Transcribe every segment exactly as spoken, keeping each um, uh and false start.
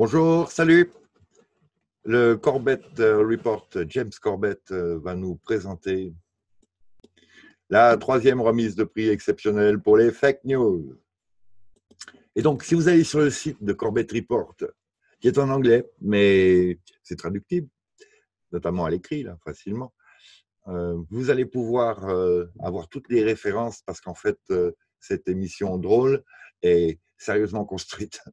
Bonjour, salut. Le Corbett Report, James Corbett va nous présenter la troisième remise de prix exceptionnelle pour les fake news. Et donc, si vous allez sur le site de Corbett Report, qui est en anglais, mais c'est traductible, notamment à l'écrit, là, facilement, euh, vous allez pouvoir euh, avoir toutes les références parce qu'en fait, euh, cette émission drôle est sérieusement construite.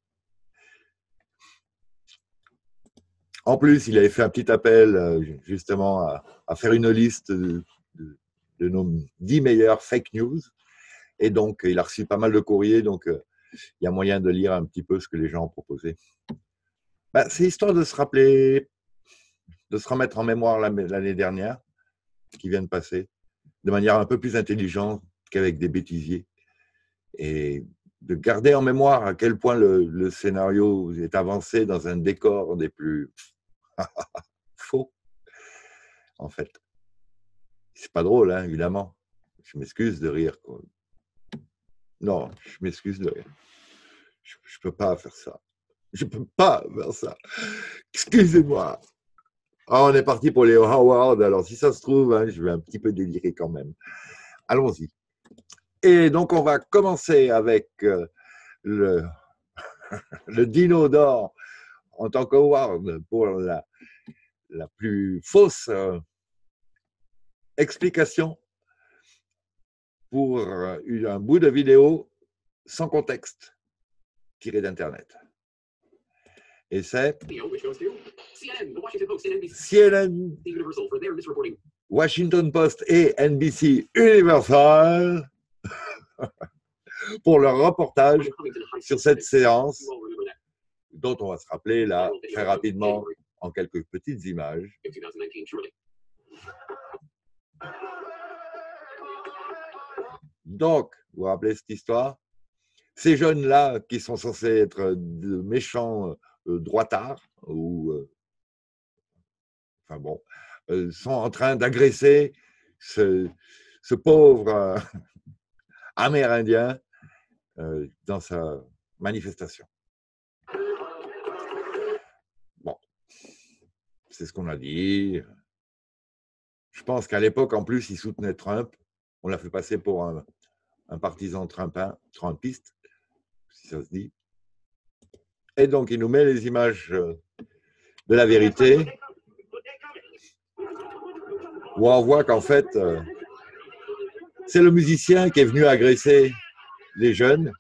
En plus, il avait fait un petit appel justement à, à faire une liste de, de, de nos dix meilleures fake news. Et donc, il a reçu pas mal de courriers, donc euh, il y a moyen de lire un petit peu ce que les gens ont proposé. Ben, c'est histoire de se rappeler, de se remettre en mémoire l'année dernière, qui vient de passer, de manière un peu plus intelligente qu'avec des bêtisiers. Et de garder en mémoire à quel point le, le scénario est avancé dans un décor des plus faux, en fait. C'est pas drôle, hein, évidemment. Je m'excuse de rire, quoi. Non, je m'excuse de rire. Je, je peux pas faire ça. Je peux pas faire ça. Excusez-moi. Ah, on est parti pour les Howard. Alors, si ça se trouve, hein, je vais un petit peu délirer quand même. Allons-y. Et donc, on va commencer avec euh, le, le Dino d'or en tant qu'Howard pour la, la plus fausse euh, explication pour euh, un bout de vidéo sans contexte tiré d'Internet. Et c'est C N N, Washington Post et N B C Universal pour leur reportage sur cette séance dont on va se rappeler là très rapidement en quelques petites images. Donc, vous vous rappelez cette histoire? Ces jeunes-là qui sont censés être de méchants euh, droitards ou euh, enfin bon, euh, sont en train d'agresser ce, ce pauvre euh, Amérindien euh, dans sa manifestation. Bon, c'est ce qu'on a dit. Je pense qu'à l'époque, en plus, il soutenait Trump. On l'a fait passer pour un, un partisan trumpin, trumpiste, si ça se dit. Et donc, il nous met les images de la vérité, où on voit qu'en fait, euh, c'est le musicien qui est venu agresser les jeunes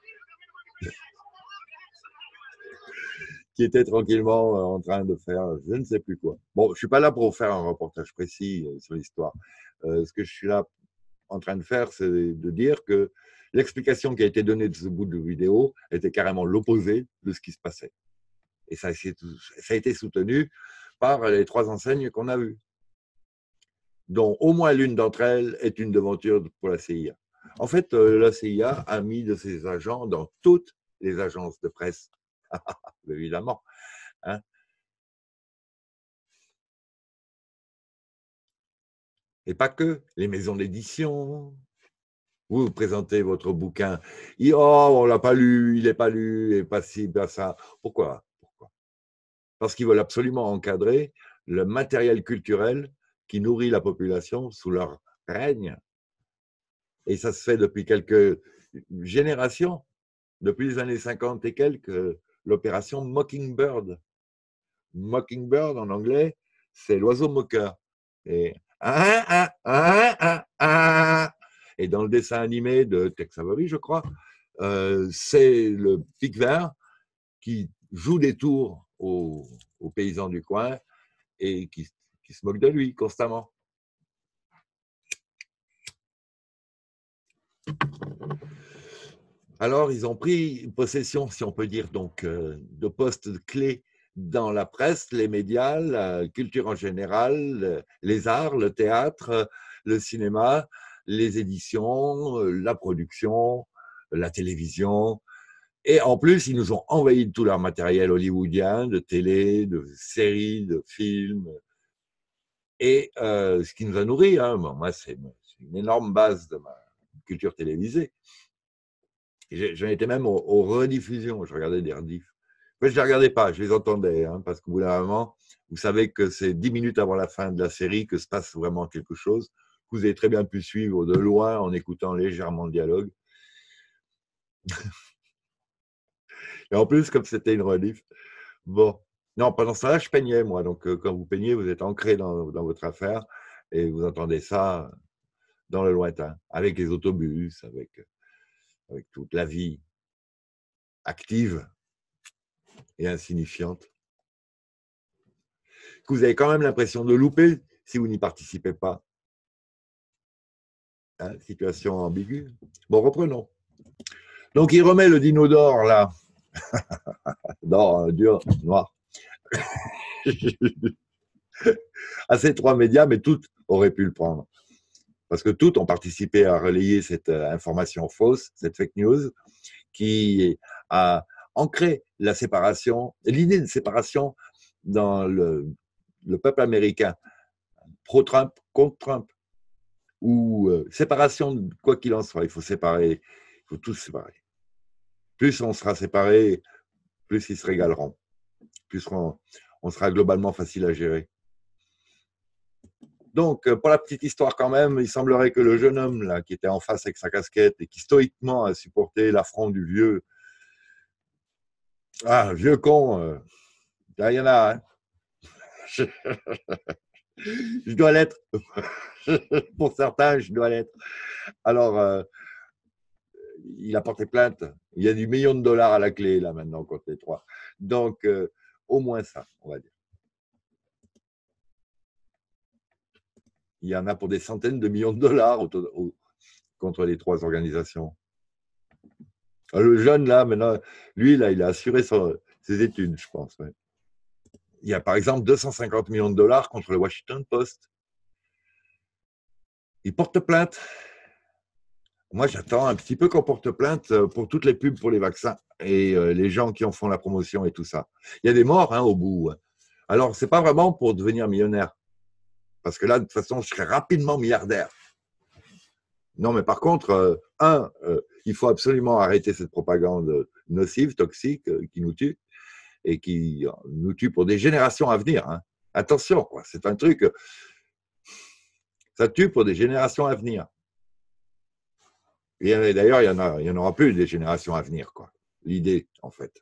qui étaient tranquillement en train de faire je ne sais plus quoi. Bon, je ne suis pas là pour faire un reportage précis sur l'histoire. Euh, ce que je suis là en train de faire, c'est de dire que l'explication qui a été donnée de ce bout de vidéo était carrément l'opposé de ce qui se passait. Et ça, ça a été soutenu par les trois enseignes qu'on a vues, dont au moins l'une d'entre elles est une devanture pour la C I A. En fait, la C I A a mis de ses agents dans toutes les agences de presse, évidemment. Hein. Et pas que, les maisons d'édition. Vous, vous présentez votre bouquin, et, oh, on ne l'a pas lu, il n'est pas lu, et pas ci, pas ça. Pourquoi? Pourquoi? Parce qu'ils veulent absolument encadrer le matériel culturel qui nourrit la population sous leur règne. Et ça se fait depuis quelques générations, depuis les années cinquante et quelques, l'opération Mockingbird. Mockingbird, en anglais, c'est l'oiseau moqueur. Et, ah, ah, ah, ah, ah. Et dans le dessin animé de Tex Avery, je crois, euh, c'est le pic vert qui joue des tours aux, aux paysans du coin et qui, qui se moque de lui constamment. Alors, ils ont pris possession, si on peut dire, donc, de postes clés dans la presse, les médias, la culture en général, les arts, le théâtre, le cinéma, les éditions, la production, la télévision. Et en plus, ils nous ont envahi de tout leur matériel hollywoodien, de télé, de séries, de films. Et euh, ce qui nous a nourris, hein, moi, c'est une énorme base de ma culture télévisée. J'en étais même aux, aux rediffusions, je regardais des rediffs Mais je ne les regardais pas, je les entendais, hein, parce qu'au bout d'un moment, vous savez que c'est dix minutes avant la fin de la série que se passe vraiment quelque chose, que vous avez très bien pu suivre de loin en écoutant légèrement le dialogue. Et en plus, comme c'était une rediff, bon. Non, pendant ce temps-là, je peignais, moi. Donc, euh, quand vous peignez, vous êtes ancré dans, dans votre affaire et vous entendez ça dans le lointain, avec les autobus, avec, avec toute la vie active et insignifiante, que vous avez quand même l'impression de louper si vous n'y participez pas. Hein, situation ambiguë. Bon, reprenons. Donc, il remet le dino d'or, là, d'or euh, dur, noir, à ces trois médias, mais toutes auraient pu le prendre. Parce que toutes ont participé à relayer cette information fausse, cette fake news, qui a ancré la séparation, l'idée de séparation dans le, le peuple américain, pro-Trump, contre Trump, ou euh, séparation, quoi qu'il en soit, il faut séparer, il faut tous séparer. Plus on sera séparés, plus ils se régaleront, plus on, on sera globalement facile à gérer. Donc, pour la petite histoire quand même, il semblerait que le jeune homme là, qui était en face avec sa casquette et qui stoïquement a supporté l'affront du vieux, ah, vieux con, euh, il y en a, hein. je, je dois l'être. Pour certains, je dois l'être. Alors, euh, il a porté plainte. Il y a du million de dollars à la clé, là, maintenant, contre les trois. Donc, euh, au moins ça, on va dire. Il y en a pour des centaines de millions de dollars au, au, contre les trois organisations. Le jeune, là, maintenant, lui, là, il a assuré son, ses études, je pense. Ouais. Il y a, par exemple, deux cent cinquante millions de dollars contre le Washington Post. Il porte plainte. Moi, j'attends un petit peu qu'on porte plainte pour toutes les pubs pour les vaccins et euh, les gens qui en font la promotion et tout ça. Il y a des morts hein, au bout. Alors, c'est pas vraiment pour devenir millionnaire. Parce que là, de toute façon, je serais rapidement milliardaire. Non, mais par contre, euh, un, euh, il faut absolument arrêter cette propagande nocive, toxique, euh, qui nous tue et qui nous tue pour des générations à venir. Hein. Attention, quoi, c'est un truc, ça tue pour des générations à venir. Et d'ailleurs, il y en a, il y en aura plus des générations à venir, quoi. L'idée, en fait.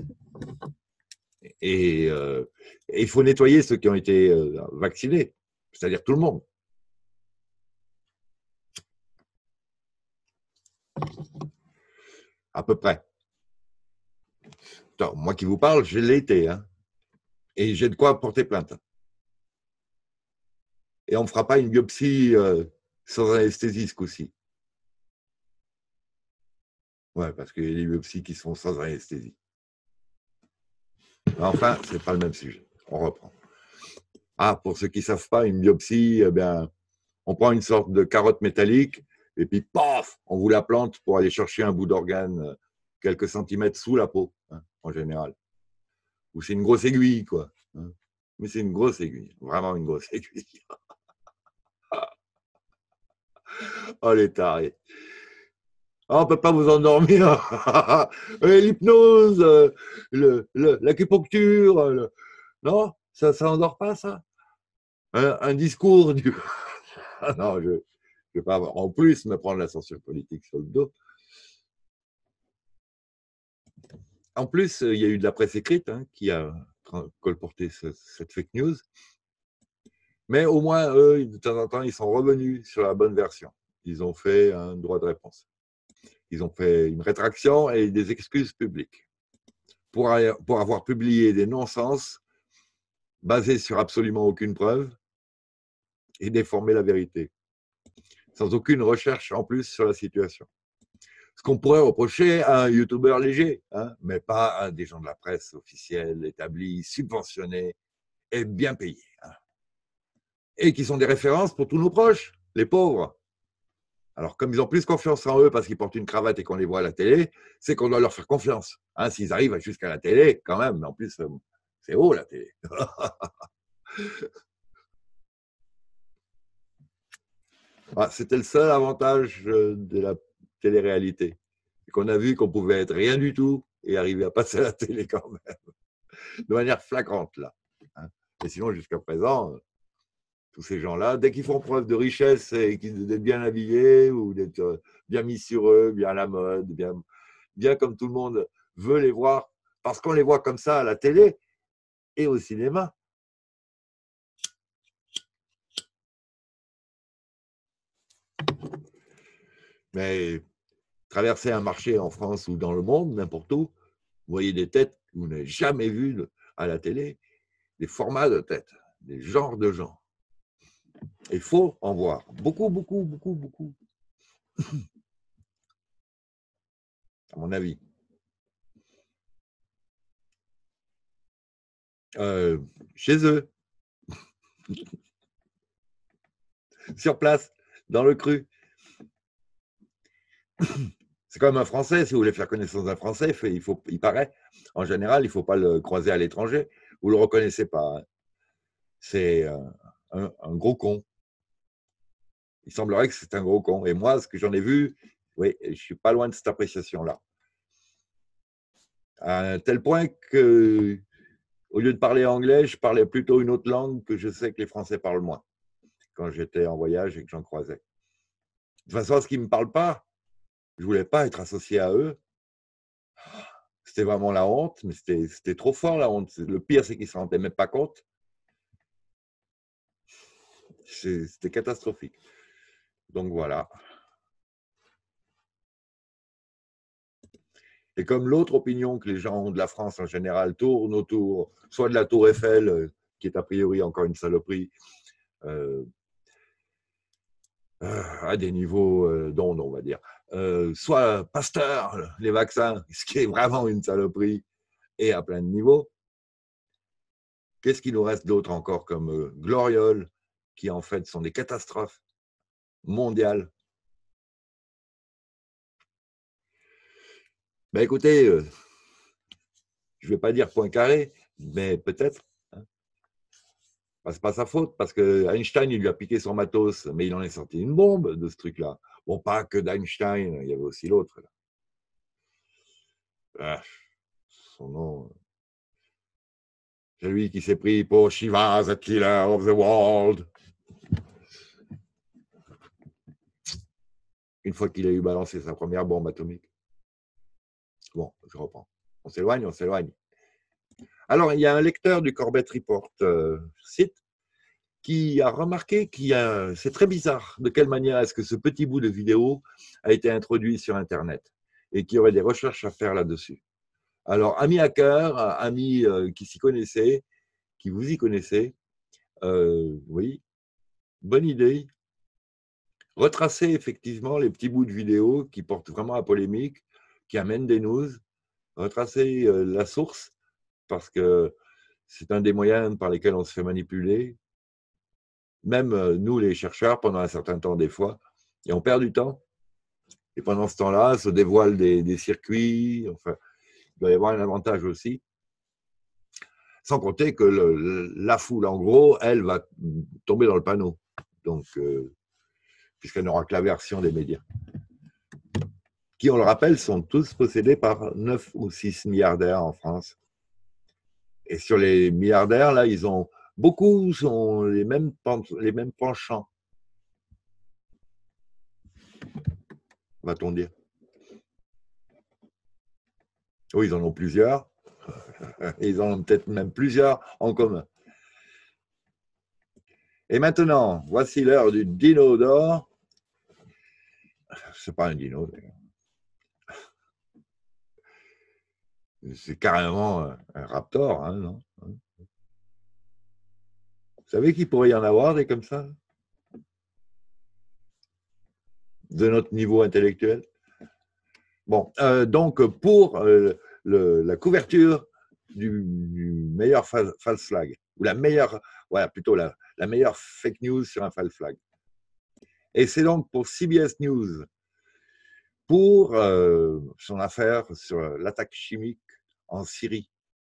Et euh, il faut nettoyer ceux qui ont été euh, vaccinés, c'est-à-dire tout le monde. À peu près. Attends, moi qui vous parle, je l'ai été, hein. Et j'ai de quoi porter plainte. Et on ne fera pas une biopsie euh, sans anesthésie ce coup-ci. Ouais, parce qu'il y a des biopsies qui sont sans anesthésie. Enfin, ce n'est pas le même sujet. On reprend. Ah, pour ceux qui ne savent pas, une biopsie, eh bien, on prend une sorte de carotte métallique et puis, paf, on vous la plante pour aller chercher un bout d'organe quelques centimètres sous la peau, hein, en général. Ou c'est une grosse aiguille, quoi. Hein. Mais c'est une grosse aiguille, vraiment une grosse aiguille. Oh, les tarés. Oh, on ne peut pas vous endormir. L'hypnose, le, le, l'acupuncture, le... non, ça ça n'endort pas, ça. Un, un discours du... non, je ne vais pas en plus me prendre la censure politique sur le dos. En plus, il y a eu de la presse écrite hein, qui a colporté ce, cette fake news. Mais au moins, eux, de temps en temps, ils sont revenus sur la bonne version. Ils ont fait un droit de réponse. Ils ont fait une rétraction et des excuses publiques pour, pour avoir publié des non-sens basés sur absolument aucune preuve et déformer la vérité, sans aucune recherche en plus sur la situation. Ce qu'on pourrait reprocher à un youtubeur léger, hein, mais pas à des gens de la presse officielle, établis, subventionnés et bien payés. Hein. Et qui sont des références pour tous nos proches, les pauvres. Alors, comme ils ont plus confiance en eux parce qu'ils portent une cravate et qu'on les voit à la télé, c'est qu'on doit leur faire confiance. Hein, s'ils arrivent jusqu'à la télé, quand même, mais en plus, c'est haut la télé. Ah, c'était le seul avantage de la télé-réalité. Qu'on a vu qu'on pouvait être rien du tout et arriver à passer à la télé quand même, de manière flagrante là. Hein. Et sinon, jusqu'à présent, tous ces gens-là, dès qu'ils font preuve de richesse et d'être bien habillés ou d'être bien mis sur eux, bien à la mode, bien, bien comme tout le monde veut les voir, parce qu'on les voit comme ça à la télé et au cinéma. Mais traverser un marché en France ou dans le monde, n'importe où, vous voyez des têtes que vous n'avez jamais vues à la télé, des formats de têtes, des genres de gens. Il faut en voir beaucoup, beaucoup, beaucoup, beaucoup, à mon avis. Euh, chez eux, sur place, dans le cru. C'est comme un Français, si vous voulez faire connaissance d'un Français, il, faut, il paraît, en général, il ne faut pas le croiser à l'étranger. Vous ne le reconnaissez pas. Hein. C'est un, un, un gros con. Il semblerait que c'est un gros con. Et moi, ce que j'en ai vu, oui, je ne suis pas loin de cette appréciation-là. À un tel point que, au lieu de parler anglais, je parlais plutôt une autre langue que je sais que les Français parlent moins quand j'étais en voyage et que j'en croisais. De toute façon, ce qui ne me parle pas, je ne voulais pas être associé à eux. C'était vraiment la honte, mais c'était trop fort la honte. Le pire, c'est qu'ils ne s'en rendaient même pas compte. C'était catastrophique. Donc voilà. Et comme l'autre opinion que les gens ont de la France en général tourne autour, soit de la Tour Eiffel, qui est a priori encore une saloperie, euh, à des niveaux euh, d'onde, on va dire, euh, soit Pasteur, les vaccins, ce qui est vraiment une saloperie, et à plein de niveaux. Qu'est-ce qu'il nous reste d'autre encore comme euh, glorioles, qui en fait sont des catastrophes mondiales? Ben écoutez, euh, je ne vais pas dire point carré, mais peut-être. Hein. Ben, c'est pas sa faute, parce que Einstein, il lui a piqué son matos, mais il en est sorti une bombe de ce truc-là. Bon, pas que d'Einstein, il y avait aussi l'autre. Ah, son nom. C'est lui qui s'est pris pour Shiva, the killer of the world. Une fois qu'il a eu balancé sa première bombe atomique. Bon, je reprends. On s'éloigne, on s'éloigne. Alors, il y a un lecteur du Corbett Report euh, site qui a remarqué qu'il c'est très bizarre de quelle manière est-ce que ce petit bout de vidéo a été introduit sur Internet et qu'il y aurait des recherches à faire là-dessus. Alors, amis hackers, amis euh, qui s'y connaissaient, qui vous y connaissez, euh, oui, bonne idée. Retracer effectivement les petits bouts de vidéo qui portent vraiment à polémique, qui amènent des news, retracer euh, la source, parce que c'est un des moyens par lesquels on se fait manipuler. Même euh, nous, les chercheurs, pendant un certain temps des fois, et on perd du temps. Et pendant ce temps-là, se dévoilent des, des circuits. Enfin, il doit y avoir un avantage aussi. Sans compter que le, la foule, en gros, elle va tomber dans le panneau. Donc, euh, puisqu'elle n'aura que la version des médias. Qui, on le rappelle, sont tous possédés par neuf ou six milliardaires en France. Et sur les milliardaires, là, ils ont beaucoup sont les mêmes, les mêmes penchants, va-t-on dire. Oui, ils en ont plusieurs. Ils en ont peut-être même plusieurs en commun. Et maintenant, voici l'heure du dino d'or. C'est pas un dino, d'ailleurs. C'est carrément un raptor, hein, non? Vous savez qu'il pourrait y en avoir des comme ça? De notre niveau intellectuel. Bon, euh, donc pour euh, le, la couverture du, du meilleur false flag, ou la meilleure, voilà, plutôt la, la meilleure fake news sur un false flag. Et c'est donc pour C B S News, pour euh, son affaire sur l'attaque chimique en Syrie.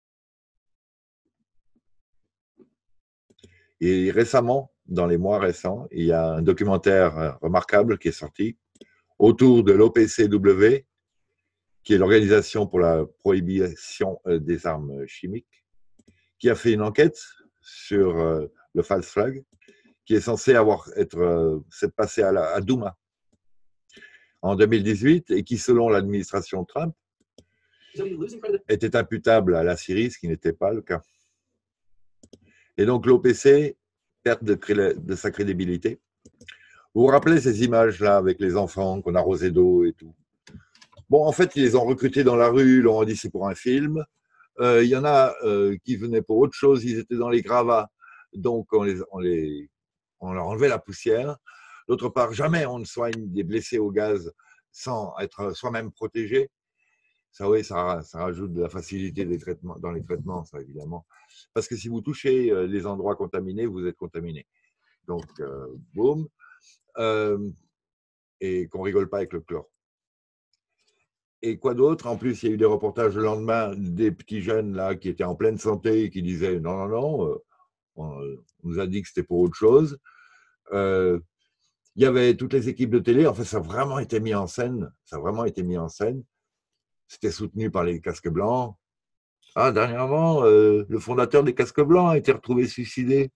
Et récemment, dans les mois récents, il y a un documentaire remarquable qui est sorti autour de l'O P C W, qui est l'Organisation pour la prohibition des armes chimiques, qui a fait une enquête sur euh, le false flag, qui est censé avoir être euh, s'être passé à, la, à Douma en deux mille dix-huit et qui, selon l'administration Trump, était imputable à la Syrie, ce qui n'était pas le cas. Et donc l'O P C perd de, de sa crédibilité. Vous vous rappelez ces images-là avec les enfants qu'on arrosait d'eau et tout? Bon, en fait, ils les ont recrutés dans la rue, ils leur ont dit c'est pour un film. Euh, il y en a euh, qui venaient pour autre chose, ils étaient dans les gravats, donc on, les, on, les, on leur enlevait la poussière. D'autre part, jamais on ne soigne des blessés au gaz sans être soi-même protégé. Ça, oui, ça, ça rajoute de la facilité des traitements, dans les traitements, ça, évidemment. Parce que si vous touchez les endroits contaminés, vous êtes contaminé. Donc, euh, boum. Euh, et qu'on rigole pas avec le chlore. Et quoi d'autre? En plus, il y a eu des reportages le lendemain des petits jeunes là qui étaient en pleine santé et qui disaient non, non, non, euh, on nous a dit que c'était pour autre chose. Euh, il y avait toutes les équipes de télé. En fait, ça a vraiment été mis en scène. Ça a vraiment été mis en scène. C'était soutenu par les casques blancs. Ah, dernièrement, euh, le fondateur des casques blancs a été retrouvé suicidé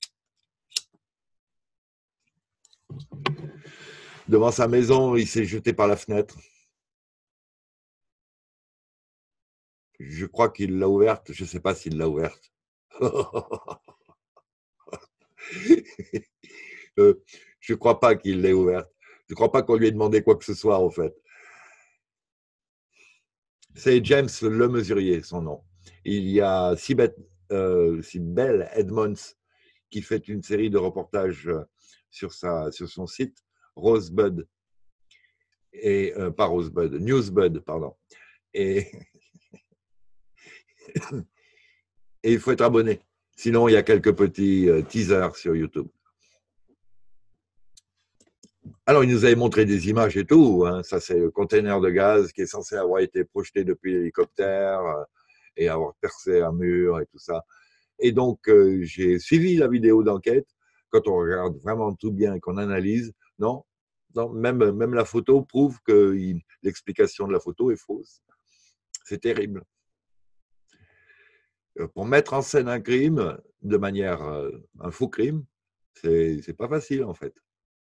devant sa maison. Il s'est jeté par la fenêtre. Je crois qu'il l'a ouverte. Je ne sais pas s'il l'a ouverte. euh, je ne crois pas qu'il l'ait ouverte. Je ne crois pas qu'on lui ait demandé quoi que ce soit, en fait. C'est James Le Mesurier, son nom. Il y a Sibeth, euh, Sibel Edmonds qui fait une série de reportages sur, sa, sur son site, Rosebud, et, euh, pas Rosebud, Newsbud, pardon. Et, et il faut être abonné. Sinon, il y a quelques petits euh, teasers sur YouTube. Alors, il nous avait montré des images et tout. Hein. Ça, c'est le container de gaz qui est censé avoir été projeté depuis l'hélicoptère euh, et avoir percé un mur et tout ça. Et donc, euh, j'ai suivi la vidéo d'enquête. Quand on regarde vraiment tout bien et qu'on analyse, non, non même, même la photo prouve que il, l'explication de la photo est fausse. C'est terrible. Pour mettre en scène un crime de manière, euh, un faux crime, c'est, c'est pas facile en fait.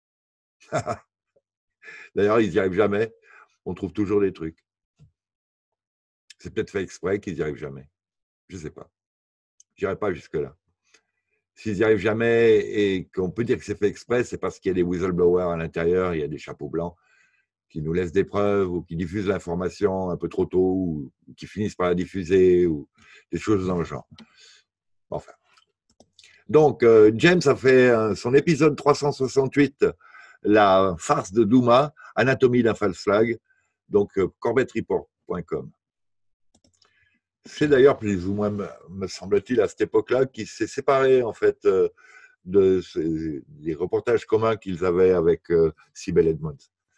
D'ailleurs, ils n'y arrivent jamais. On trouve toujours des trucs. C'est peut-être fait exprès qu'ils n'y arrivent jamais. Je ne sais pas. Je n'irai pas jusque-là. S'ils n'y arrivent jamais et qu'on peut dire que c'est fait exprès, c'est parce qu'il y a des whistleblowers à l'intérieur, il y a des chapeaux blancs qui nous laissent des preuves ou qui diffusent l'information un peu trop tôt ou qui finissent par la diffuser ou des choses dans le genre. Enfin. Donc, euh, James a fait euh, son épisode trois cent soixante-huit, la farce de Douma, Anatomie d'un false flag, donc euh, corbett report point com. C'est d'ailleurs plus ou moins, me semble-t-il, à cette époque-là, qu'il s'est séparé en fait euh, de ces, des reportages communs qu'ils avaient avec euh, Sibel Edmonds.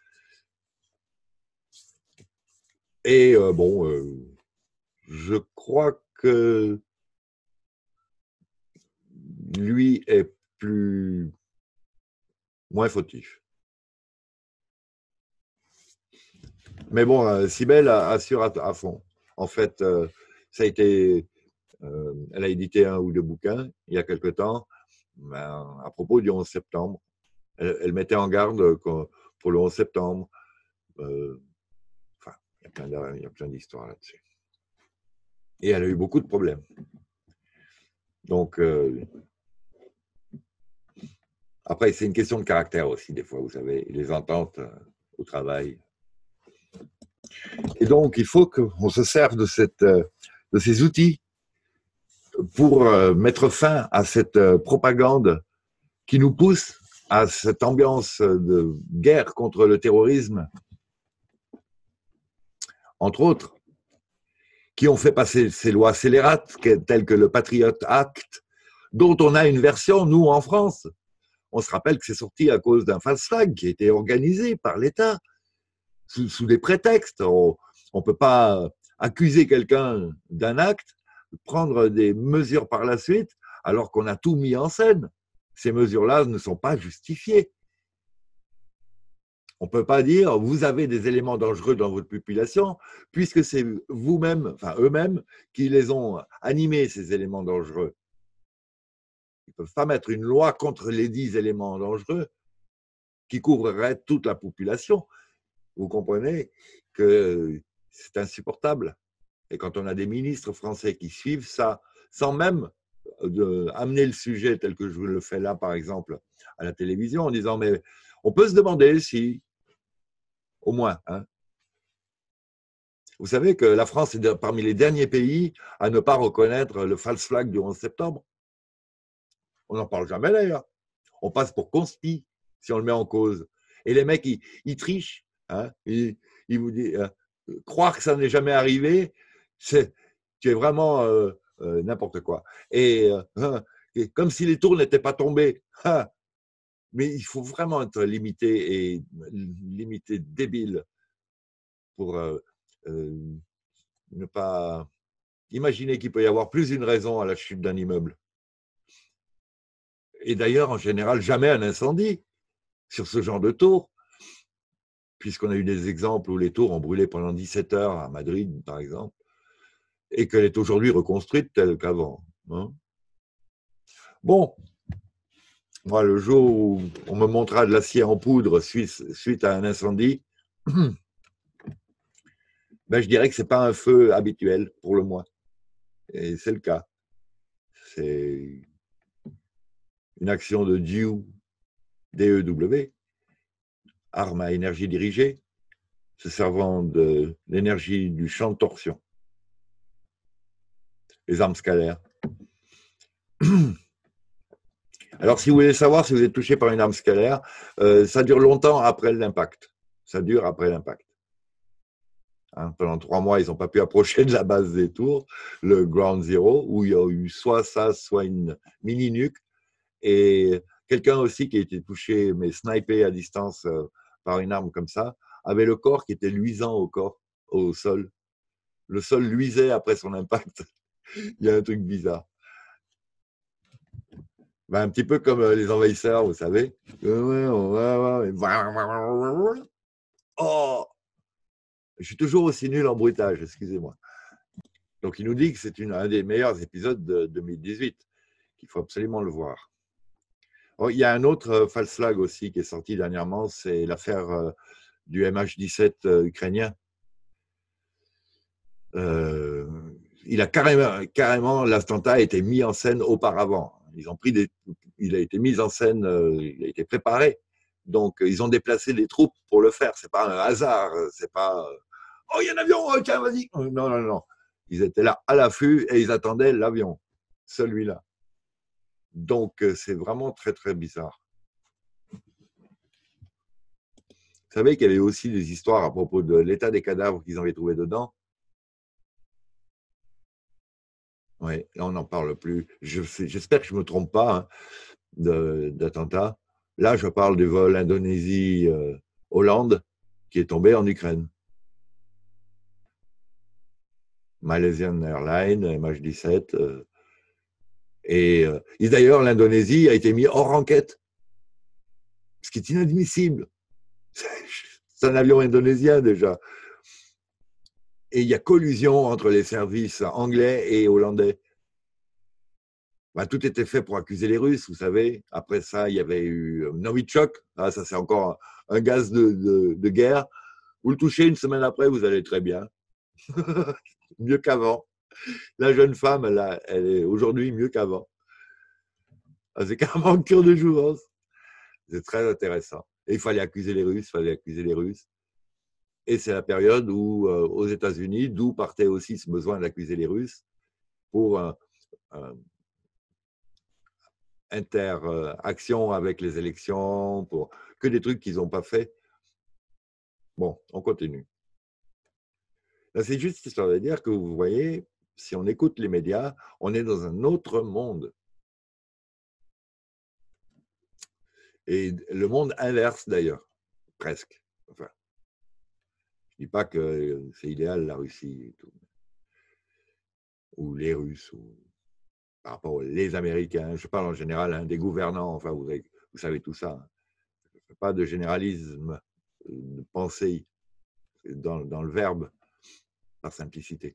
Et euh, bon, euh, je crois que lui est plus moins fautif. Mais bon, euh, Sibel assure à, à fond. En fait, euh, ça a été, euh, elle a édité un ou deux bouquins il y a quelque temps, ben, à propos du onze septembre. Elle, elle mettait en garde pour le onze septembre. Euh, enfin, il y a plein d'histoires là-dessus. Et elle a eu beaucoup de problèmes. Donc, euh, après, c'est une question de caractère aussi, des fois, vous savez, les ententes euh, au travail. Et donc, il faut qu'on se serve de, cette, euh, de ces outils pour euh, mettre fin à cette euh, propagande qui nous pousse à cette ambiance de guerre contre le terrorisme, entre autres, qui ont fait passer ces lois scélérates, telles que le Patriot Act, dont on a une version, nous, en France. On se rappelle que c'est sorti à cause d'un false flag qui a été organisé par l'État, sous, sous des prétextes. On ne peut pas accuser quelqu'un d'un acte, prendre des mesures par la suite, alors qu'on a tout mis en scène. Ces mesures-là ne sont pas justifiées. On ne peut pas dire vous avez des éléments dangereux dans votre population, puisque c'est vous-même, enfin eux-mêmes, qui les ont animés, ces éléments dangereux. Ils ne peuvent pas mettre une loi contre les dix éléments dangereux qui couvrirait toute la population. Vous comprenez que c'est insupportable. Et quand on a des ministres français qui suivent ça, sans même de amener le sujet tel que je le fais là, par exemple, à la télévision, en disant, mais on peut se demander si, au moins, hein, vous savez que la France est parmi les derniers pays à ne pas reconnaître le false flag du onze septembre. On n'en parle jamais d'ailleurs. On passe pour conspi si on le met en cause. Et les mecs, ils, ils trichent. Hein, ils, ils vous disent, euh, croire que ça n'est jamais arrivé, c'est vraiment euh, euh, n'importe quoi. Et, euh, et comme si les tours n'étaient pas tombées. Hein, mais il faut vraiment être limité et limité débile pour euh, euh, ne pas imaginer qu'il peut y avoir plus d'une raison à la chute d'un immeuble. Et d'ailleurs, en général, jamais un incendie sur ce genre de tour, puisqu'on a eu des exemples où les tours ont brûlé pendant dix-sept heures à Madrid, par exemple, et qu'elle est aujourd'hui reconstruite telle qu'avant. Hein. Bon, moi, le jour où on me montrera de l'acier en poudre suite, suite à un incendie, ben, je dirais que ce n'est pas un feu habituel pour le moins. Et c'est le cas. C'est une action de Dew, D E W, arme à énergie dirigée, se servant de l'énergie du champ de torsion. Les armes scalaires. Alors, si vous voulez savoir si vous êtes touché par une arme scalaire, euh, ça dure longtemps après l'impact. Ça dure après l'impact. Hein, pendant trois mois, ils n'ont pas pu approcher de la base des tours, le Ground Zero, où il y a eu soit ça, soit une mini-nuque. Et quelqu'un aussi qui a été touché, mais snipé à distance euh, par une arme comme ça, avait le corps qui était luisant au corps, au sol. Le sol luisait après son impact. Il y a un truc bizarre. Ben, un petit peu comme euh, les envahisseurs, vous savez. Oh, je suis toujours aussi nul en bruitage, excusez-moi. Donc, il nous dit que c'est un des meilleurs épisodes de deux mille dix-huit, qu'il faut absolument le voir. Oh, il y a un autre euh, false flag aussi qui est sorti dernièrement, c'est l'affaire euh, du M H dix-sept euh, ukrainien. Euh, il a carrément, carrément l'attentat a été mis en scène auparavant. Ils ont pris des, il a été mis en scène, euh, il a été préparé. Donc, ils ont déplacé les troupes pour le faire. C'est pas un hasard. C'est pas oh, il y a un avion, oh, tiens, vas-y. Non, non, non. Ils étaient là à l'affût et ils attendaient l'avion, celui-là. Donc, c'est vraiment très, très bizarre. Vous savez qu'il y avait aussi des histoires à propos de l'état des cadavres qu'ils avaient trouvés dedans. Oui, là, on n'en parle plus. J'espère que je ne me trompe pas hein, d'attentat. Là, je parle du vol Indonésie-Hollande euh, qui est tombé en Ukraine. Malaysian Airlines, M H dix-sept. Euh, et euh, d'ailleurs, l'Indonésie a été mise hors enquête, ce qui est inadmissible. C'est un avion indonésien déjà. Et il y a collusion entre les services anglais et hollandais. Ben, tout était fait pour accuser les Russes, vous savez. Après ça, il y avait eu Novichok. Ah, ça, c'est encore un gaz de, de, de guerre. Vous le touchez une semaine après, vous allez très bien. Mieux qu'avant. La jeune femme, elle, a, elle est aujourd'hui mieux qu'avant. Ah, c'est carrément une cure de jouvence. C'est très intéressant. Et il fallait accuser les Russes, il fallait accuser les Russes. Et c'est la période où, euh, aux États-Unis, d'où partait aussi ce besoin d'accuser les Russes pour euh, euh, interaction avec les élections, pour que des trucs qu'ils n'ont pas fait. Bon, on continue. C'est juste histoire de dire que vous voyez, si on écoute les médias, on est dans un autre monde. Et le monde inverse d'ailleurs, presque. Enfin, je ne dis pas que c'est idéal la Russie et tout. Ou les Russes, ou par rapport aux les Américains. Je parle en général hein, des gouvernants, enfin vous, avez, vous savez tout ça. Hein. Pas de généralisme. de penser dans, dans le verbe par simplicité.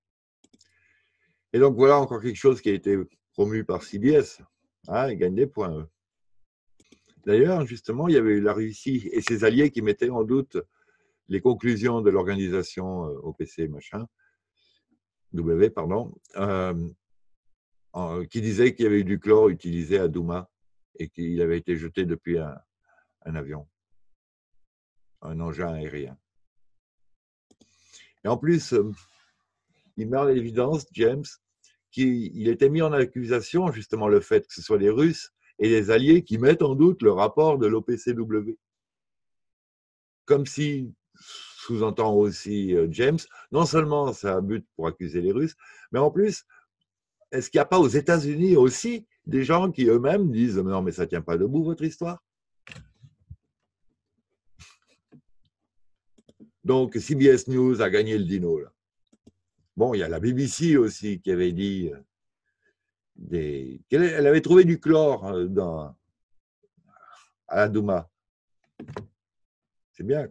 Et donc voilà encore quelque chose qui a été promu par C B S. Ah, ils gagnent des points, eux. D'ailleurs, justement, il y avait eu la Russie et ses alliés qui mettaient en doute les conclusions de l'organisation O P C machin, W, pardon, euh, en, qui disait qu'il y avait eu du chlore utilisé à Douma et qu'il avait été jeté depuis un, un avion, un engin aérien. Et en plus, euh, il met en évidence, James, qu'il était mis en accusation, justement, le fait que ce soit les Russes et les Alliés qui mettent en doute le rapport de l'O P C W. Comme si, sous-entend aussi James, non seulement ça a un but pour accuser les Russes, mais en plus, est-ce qu'il n'y a pas aux États-Unis aussi des gens qui eux-mêmes disent « Non, mais ça ne tient pas debout, votre histoire ». Donc, C B S News a gagné le dino, là. Bon, il y a la B B C aussi qui avait dit des... qu'elle avait trouvé du chlore dans... à la Douma. C'est bien.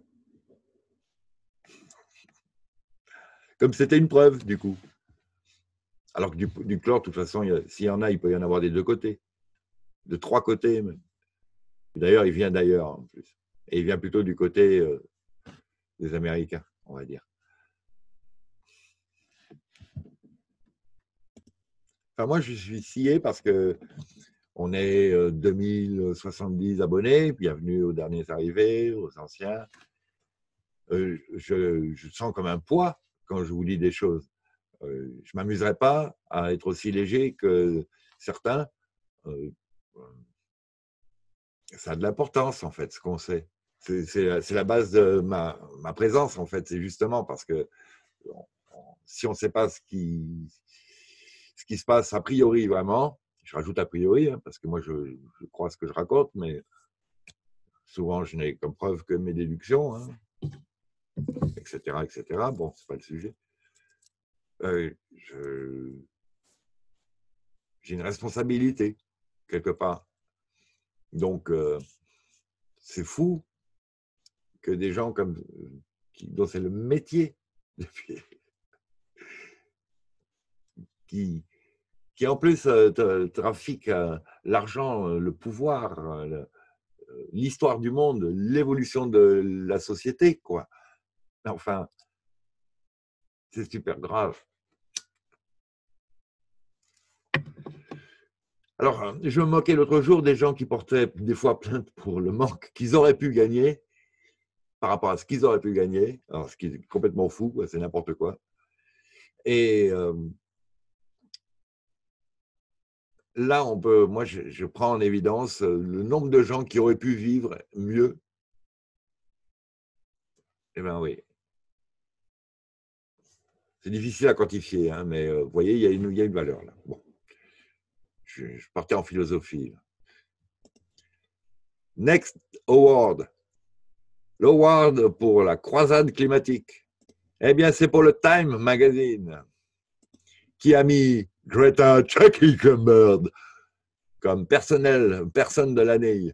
Comme c'était une preuve, du coup. Alors que du, du chlore, de toute façon, s'il y en a, il peut y en avoir des deux côtés. De trois côtés, même. D'ailleurs, il vient d'ailleurs, en plus. Et il vient plutôt du côté euh, des Américains, on va dire. Enfin, moi, je suis scié parce que on est euh, deux mille soixante-dix abonnés, bienvenue aux derniers arrivés, aux anciens. Euh, je, je sens comme un poids quand je vous dis des choses. Euh, je ne m'amuserais pas à être aussi léger que certains. Euh, ça a de l'importance, en fait, ce qu'on sait. C'est la base de ma, ma présence, en fait. C'est justement parce que on, on, si on ne sait pas ce qui, ce qui se passe a priori vraiment, je rajoute a priori, hein, parce que moi, je, je crois ce que je raconte, mais souvent, je n'ai comme preuve que mes déductions, hein, et cetera, et cetera. Bon, ce n'est pas le sujet. Euh, j'ai une responsabilité, quelque part. Donc, euh, c'est fou que des gens comme qui, dont c'est le métier, qui, qui en plus euh, trafiquent euh, l'argent, le pouvoir, l'histoire du monde, l'évolution de la société, quoi. Enfin, c'est super grave. Alors, je me moquais l'autre jour des gens qui portaient des fois plainte pour le manque qu'ils auraient pu gagner par rapport à ce qu'ils auraient pu gagner, alors ce qui est complètement fou, c'est n'importe quoi. Et euh, là, on peut, moi, je, je prends en évidence le nombre de gens qui auraient pu vivre mieux. Eh bien oui. C'est difficile à quantifier, hein, mais euh, vous voyez, il y, a une, il y a une valeur là. Bon. Je, je partais en philosophie. Là. Next Award. L'award pour la croisade climatique. Eh bien, c'est pour le Time Magazine qui a mis Greta Thunberg comme personnel, personne de l'année.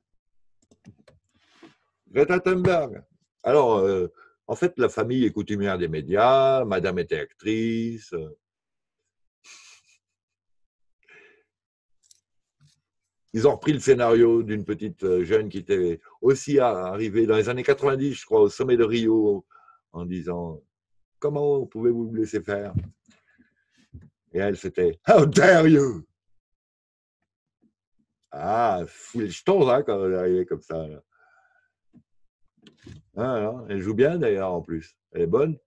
Greta Thunberg. Alors, euh, en fait, la famille est coutumière des médias, madame était actrice. Ils ont repris le scénario d'une petite jeune qui était aussi arrivée dans les années quatre-vingt-dix, je crois, au sommet de Rio, en disant « Comment pouvez-vous vous laisser faire ?» Et elle, c'était « How dare you ?» Ah, fou le jeton, hein, quand elle est arrivée comme ça. Là. Ah, non, elle joue bien, d'ailleurs, en plus. Elle est bonne.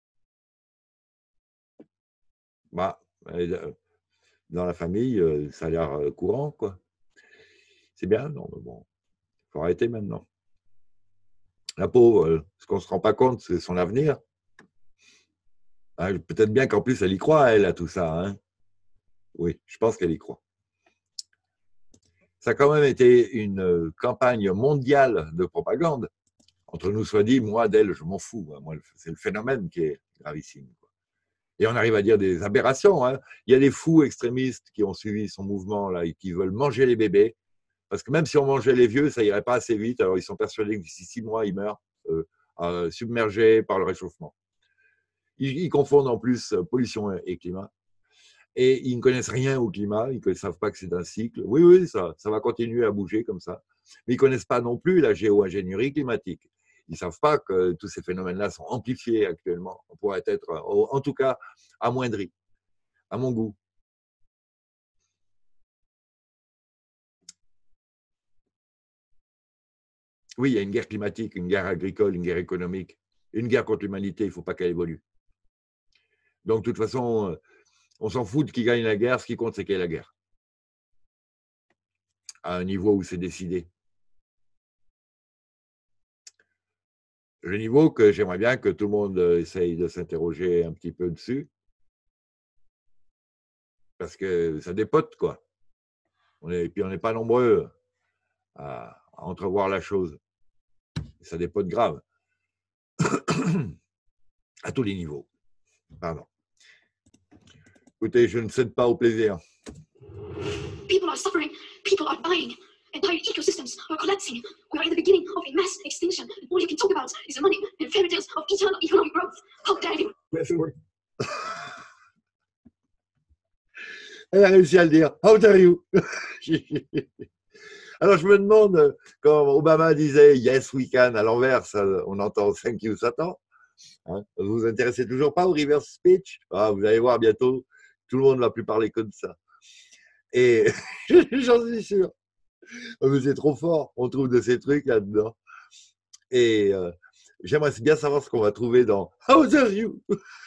Bah, elle, dans la famille, ça a l'air courant, quoi. C'est bien, non, mais bon, il faut arrêter maintenant. La pauvre, ce qu'on ne se rend pas compte, c'est son avenir. Ah, peut-être bien qu'en plus, elle y croit, elle, à tout ça. Hein. Oui, je pense qu'elle y croit. Ça a quand même été une campagne mondiale de propagande. Entre nous soit dit, moi, d'elle, je m'en fous. Moi, c'est le phénomène qui est gravissime. Et on arrive à dire des aberrations. Hein. Il y a des fous extrémistes qui ont suivi son mouvement là, et qui veulent manger les bébés. Parce que même si on mangeait les vieux, ça irait pas assez vite. Alors, ils sont persuadés que d'ici six mois, ils meurent. euh, euh, submergés par le réchauffement. Ils, ils confondent en plus pollution et climat. Et ils ne connaissent rien au climat, ils ne savent pas que c'est un cycle. Oui, oui, ça, ça va continuer à bouger comme ça. Mais ils ne connaissent pas non plus la géo-ingénierie climatique. Ils ne savent pas que tous ces phénomènes-là sont amplifiés actuellement. On pourrait être, en tout cas, amoindris, à mon goût. Oui, il y a une guerre climatique, une guerre agricole, une guerre économique, une guerre contre l'humanité, il ne faut pas qu'elle évolue. Donc, de toute façon, on s'en fout de qui gagne la guerre, ce qui compte, c'est qu'il y ait la guerre. À un niveau où c'est décidé. Le niveau que j'aimerais bien que tout le monde essaye de s'interroger un petit peu dessus. Parce que ça dépote, quoi. On est, et puis on n'est pas nombreux à, à entrevoir la chose. Ça dépote grave. À tous les niveaux. Pardon. Écoutez, je ne cède pas au plaisir. People are suffering. People are dying. Entire ecosystems are collapsing. We are in the beginning of a mass extinction. All you can talk about is the money and fairy tales of eternal economic growth. How dare you? Elle a réussi à le dire. How dare you? Alors je me demande, quand Obama disait Yes, we can, à l'envers, on entend Thank you, Satan. Hein, vous vous intéressez toujours pas au reverse speech? Ah, vous allez voir bientôt, tout le monde ne va plus parler que de ça. Et j'en suis sûr. Mais c'est trop fort, on trouve de ces trucs là-dedans. Et euh, j'aimerais bien savoir ce qu'on va trouver dans How dare you?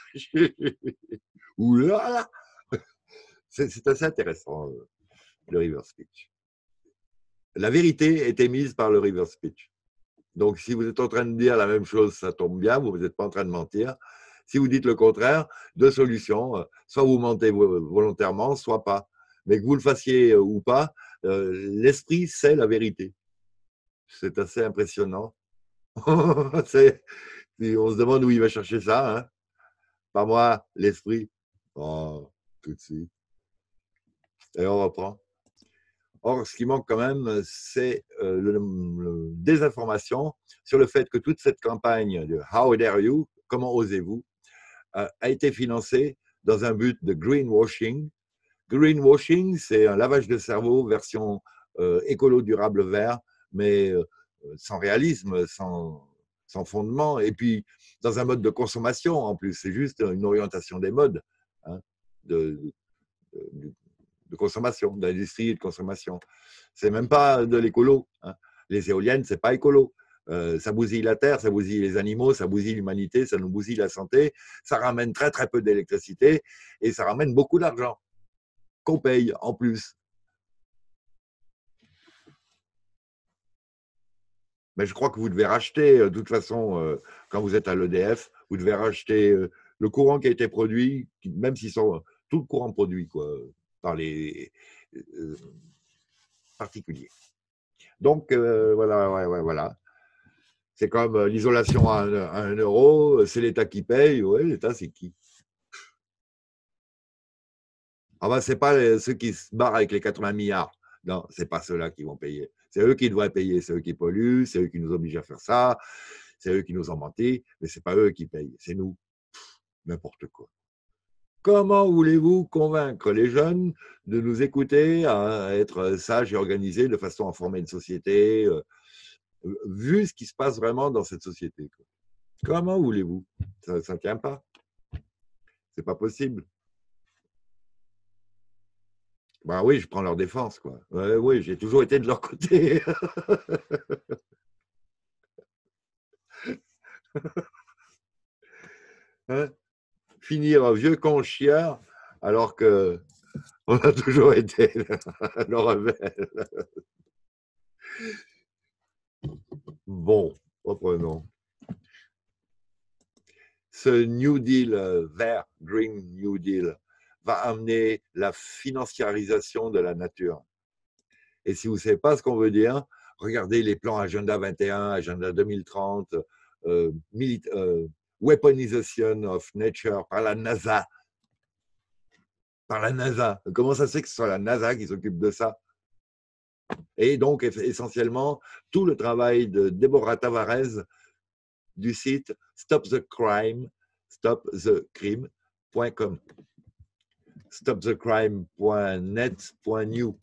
Oula! C'est assez intéressant, le reverse speech. La vérité est émise par le reverse speech. Donc, si vous êtes en train de dire la même chose, ça tombe bien, vous n'êtes pas en train de mentir. Si vous dites le contraire, deux solutions. Soit vous mentez volontairement, soit pas. Mais que vous le fassiez ou pas, euh, l'esprit, c'est la vérité. C'est assez impressionnant. On se demande où il va chercher ça. Hein. Pas moi, l'esprit. Oh, tout de suite. Et on reprend. Or, ce qui manque quand même, c'est euh, le, le désinformation sur le fait que toute cette campagne de How dare you, comment osez-vous, euh, a été financée dans un but de greenwashing. Greenwashing, c'est un lavage de cerveau version euh, écolo durable vert, mais euh, sans réalisme, sans, sans fondement, et puis dans un mode de consommation en plus. C'est juste une orientation des modes hein, de, de, de de consommation, d'industrie et de consommation. C'est même pas de l'écolo. Hein. Les éoliennes, c'est pas écolo. Euh, ça bousille la terre, ça bousille les animaux, ça bousille l'humanité, ça nous bousille la santé, ça ramène très très peu d'électricité et ça ramène beaucoup d'argent qu'on paye en plus. Mais je crois que vous devez racheter, de toute façon, euh, quand vous êtes à l'E D F, vous devez racheter euh, le courant qui a été produit, même s'ils sont tout le courant produit, quoi, par les euh, particuliers. Donc, euh, voilà, ouais, ouais, voilà. C'est comme euh, l'isolation à, à un euro, c'est l'État qui paye. Oui, l'État, c'est qui? Ah ben, c'est pas les, ceux qui se barrent avec les quatre-vingts milliards. Non, c'est pas ceux-là qui vont payer. C'est eux qui devraient payer. C'est eux qui polluent, c'est eux qui nous obligent à faire ça, c'est eux qui nous ont menti, mais c'est pas eux qui payent, c'est nous. N'importe quoi. Comment voulez-vous convaincre les jeunes de nous écouter, à être sages et organisés de façon à former une société, euh, vu ce qui se passe vraiment dans cette société? Comment voulez-vous? Ça ne tient pas. C'est pas possible. Ben oui, je prends leur défense, quoi. Ouais, oui, j'ai toujours été de leur côté. Hein? Finir vieux con chieur, alors que on a toujours été le rebelle. Bon, reprenons. Ce New Deal vert, Green New Deal, va amener la financiarisation de la nature. Et si vous ne savez pas ce qu'on veut dire, regardez les plans Agenda vingt et un, Agenda deux mille trente, euh, euh, Weaponization of Nature par la NASA. Par la NASA. Comment ça se fait que ce soit la NASA qui s'occupe de ça? Et donc, essentiellement, tout le travail de Deborah Tavares du site stop the crime, stop the crime point com, stop the crime point net point new.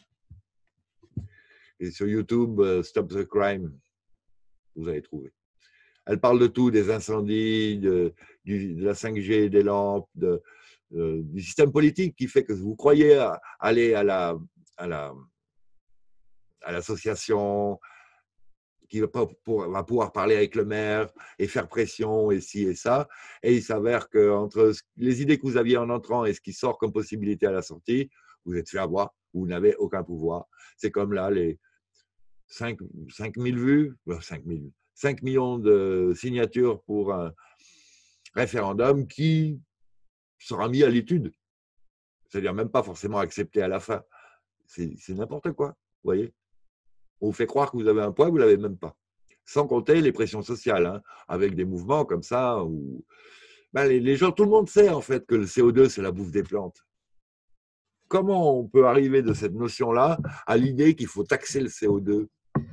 Et sur YouTube, euh, Stop the Crime, vous allez trouver. Elle parle de tout, des incendies, de, du, de la cinq G, des lampes, de, euh, du système politique qui fait que vous croyez à, aller à la, à la, à l'association, qui va, pas pour, va pouvoir parler avec le maire et faire pression et ci et ça. Et il s'avère qu'entre les idées que vous aviez en entrant et ce qui sort comme possibilité à la sortie, vous êtes fait avoir, vous n'avez aucun pouvoir. C'est comme là, les cinq mille vues, cinq mille, cinq millions de signatures pour un référendum qui sera mis à l'étude. C'est-à-dire même pas forcément accepté à la fin. C'est n'importe quoi, vous voyez. On vous fait croire que vous avez un poids, vous ne l'avez même pas. Sans compter les pressions sociales, hein, avec des mouvements comme ça, où ben, les, les gens, tout le monde sait en fait que le C O deux, c'est la bouffe des plantes. Comment on peut arriver de cette notion-là à l'idée qu'il faut taxer le C O deux?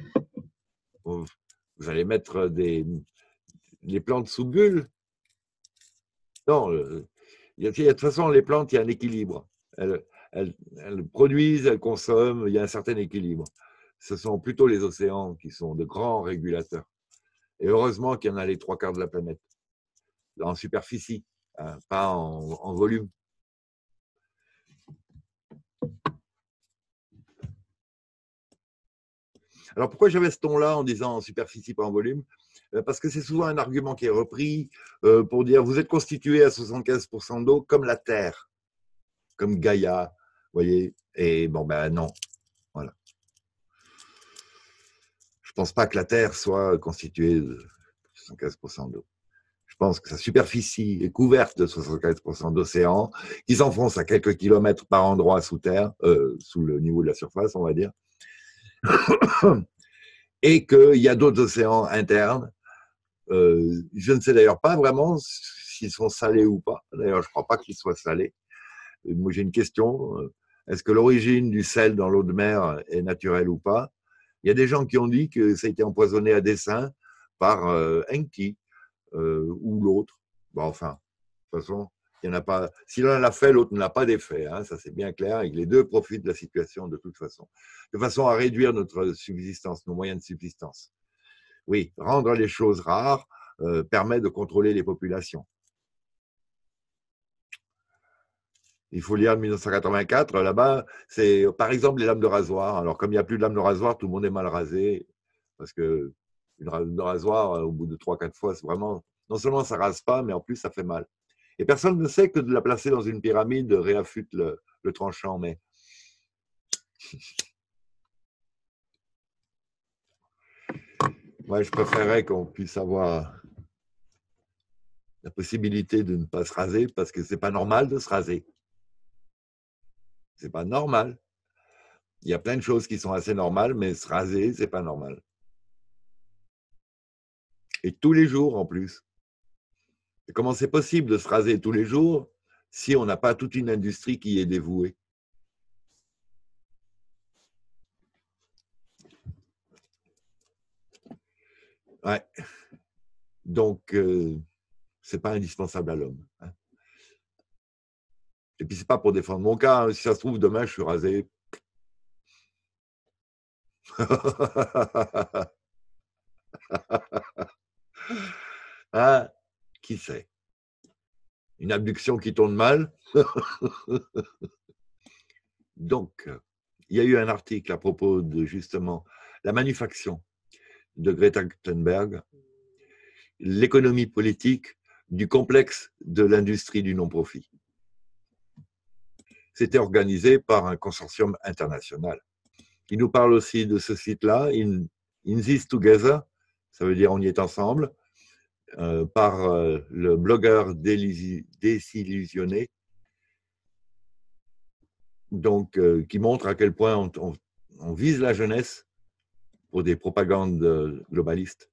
Vous allez mettre des, les plantes sous bulle? Non, il y a, de toute façon, les plantes, il y a un équilibre. Elles, elles, elles produisent, elles consomment, il y a un certain équilibre. Ce sont plutôt les océans qui sont de grands régulateurs. Et heureusement qu'il y en a les trois quarts de la planète, en superficie, hein, pas en, en volume. Alors pourquoi j'avais ce ton-là en disant en superficie, pas en volume? Parce que c'est souvent un argument qui est repris euh, pour dire vous êtes constitué à soixante-quinze pour cent d'eau comme la Terre, comme Gaïa, vous voyez. Et bon, ben non, voilà. Je ne pense pas que la Terre soit constituée de soixante-quinze pour cent d'eau. Je pense que sa superficie est couverte de soixante-quinze pour cent d'océan, qui s'enfonce à quelques kilomètres par endroit sous terre, euh, sous le niveau de la surface, on va dire, et qu'il y a d'autres océans internes. Euh, je ne sais d'ailleurs pas vraiment s'ils sont salés ou pas. D'ailleurs, je ne crois pas qu'ils soient salés. Et moi, j'ai une question. Est-ce que l'origine du sel dans l'eau de mer est naturelle ou pas? Il y a des gens qui ont dit que ça a été empoisonné à dessein par euh, Enki euh, ou l'autre. Bon, enfin, de toute façon, il y en a pas. Si l'un l'a fait, l'autre ne l'a pas défait. Hein, ça, c'est bien clair. Et que les deux profitent de la situation de toute façon. De façon à réduire notre subsistance, nos moyens de subsistance. Oui, rendre les choses rares euh, permet de contrôler les populations. Il faut lire mille neuf cent quatre-vingt-quatre, là-bas, c'est par exemple les lames de rasoir. Alors, comme il n'y a plus de lames de rasoir, tout le monde est mal rasé, parce que une lame de rasoir, au bout de trois quatre fois, c'est vraiment, non seulement ça ne rase pas, mais en plus, ça fait mal. Et personne ne sait que de la placer dans une pyramide réaffûte le, le tranchant, mais... Moi, je préférerais qu'on puisse avoir la possibilité de ne pas se raser, parce que ce n'est pas normal de se raser. C'est pas normal. Il y a plein de choses qui sont assez normales, mais se raser, c'est pas normal. Et tous les jours en plus. Et comment c'est possible de se raser tous les jours si on n'a pas toute une industrie qui y est dévouée? Ouais. Donc, euh, c'est pas indispensable à l'homme. Hein. Et puis, c'est pas pour défendre mon cas. Hein. Si ça se trouve, demain, je suis rasé. Hein? Qui sait? Une abduction qui tourne mal. Donc, il y a eu un article à propos de justement la manufaction de Greta Thunberg, l'économie politique du complexe de l'industrie du non-profit. C'était organisé par un consortium international. Il nous parle aussi de ce site-là, In, In This Together, ça veut dire on y est ensemble, euh, par euh, le blogueur désillusionné, donc euh, qui montre à quel point on, on, on vise la jeunesse pour des propagandes globalistes.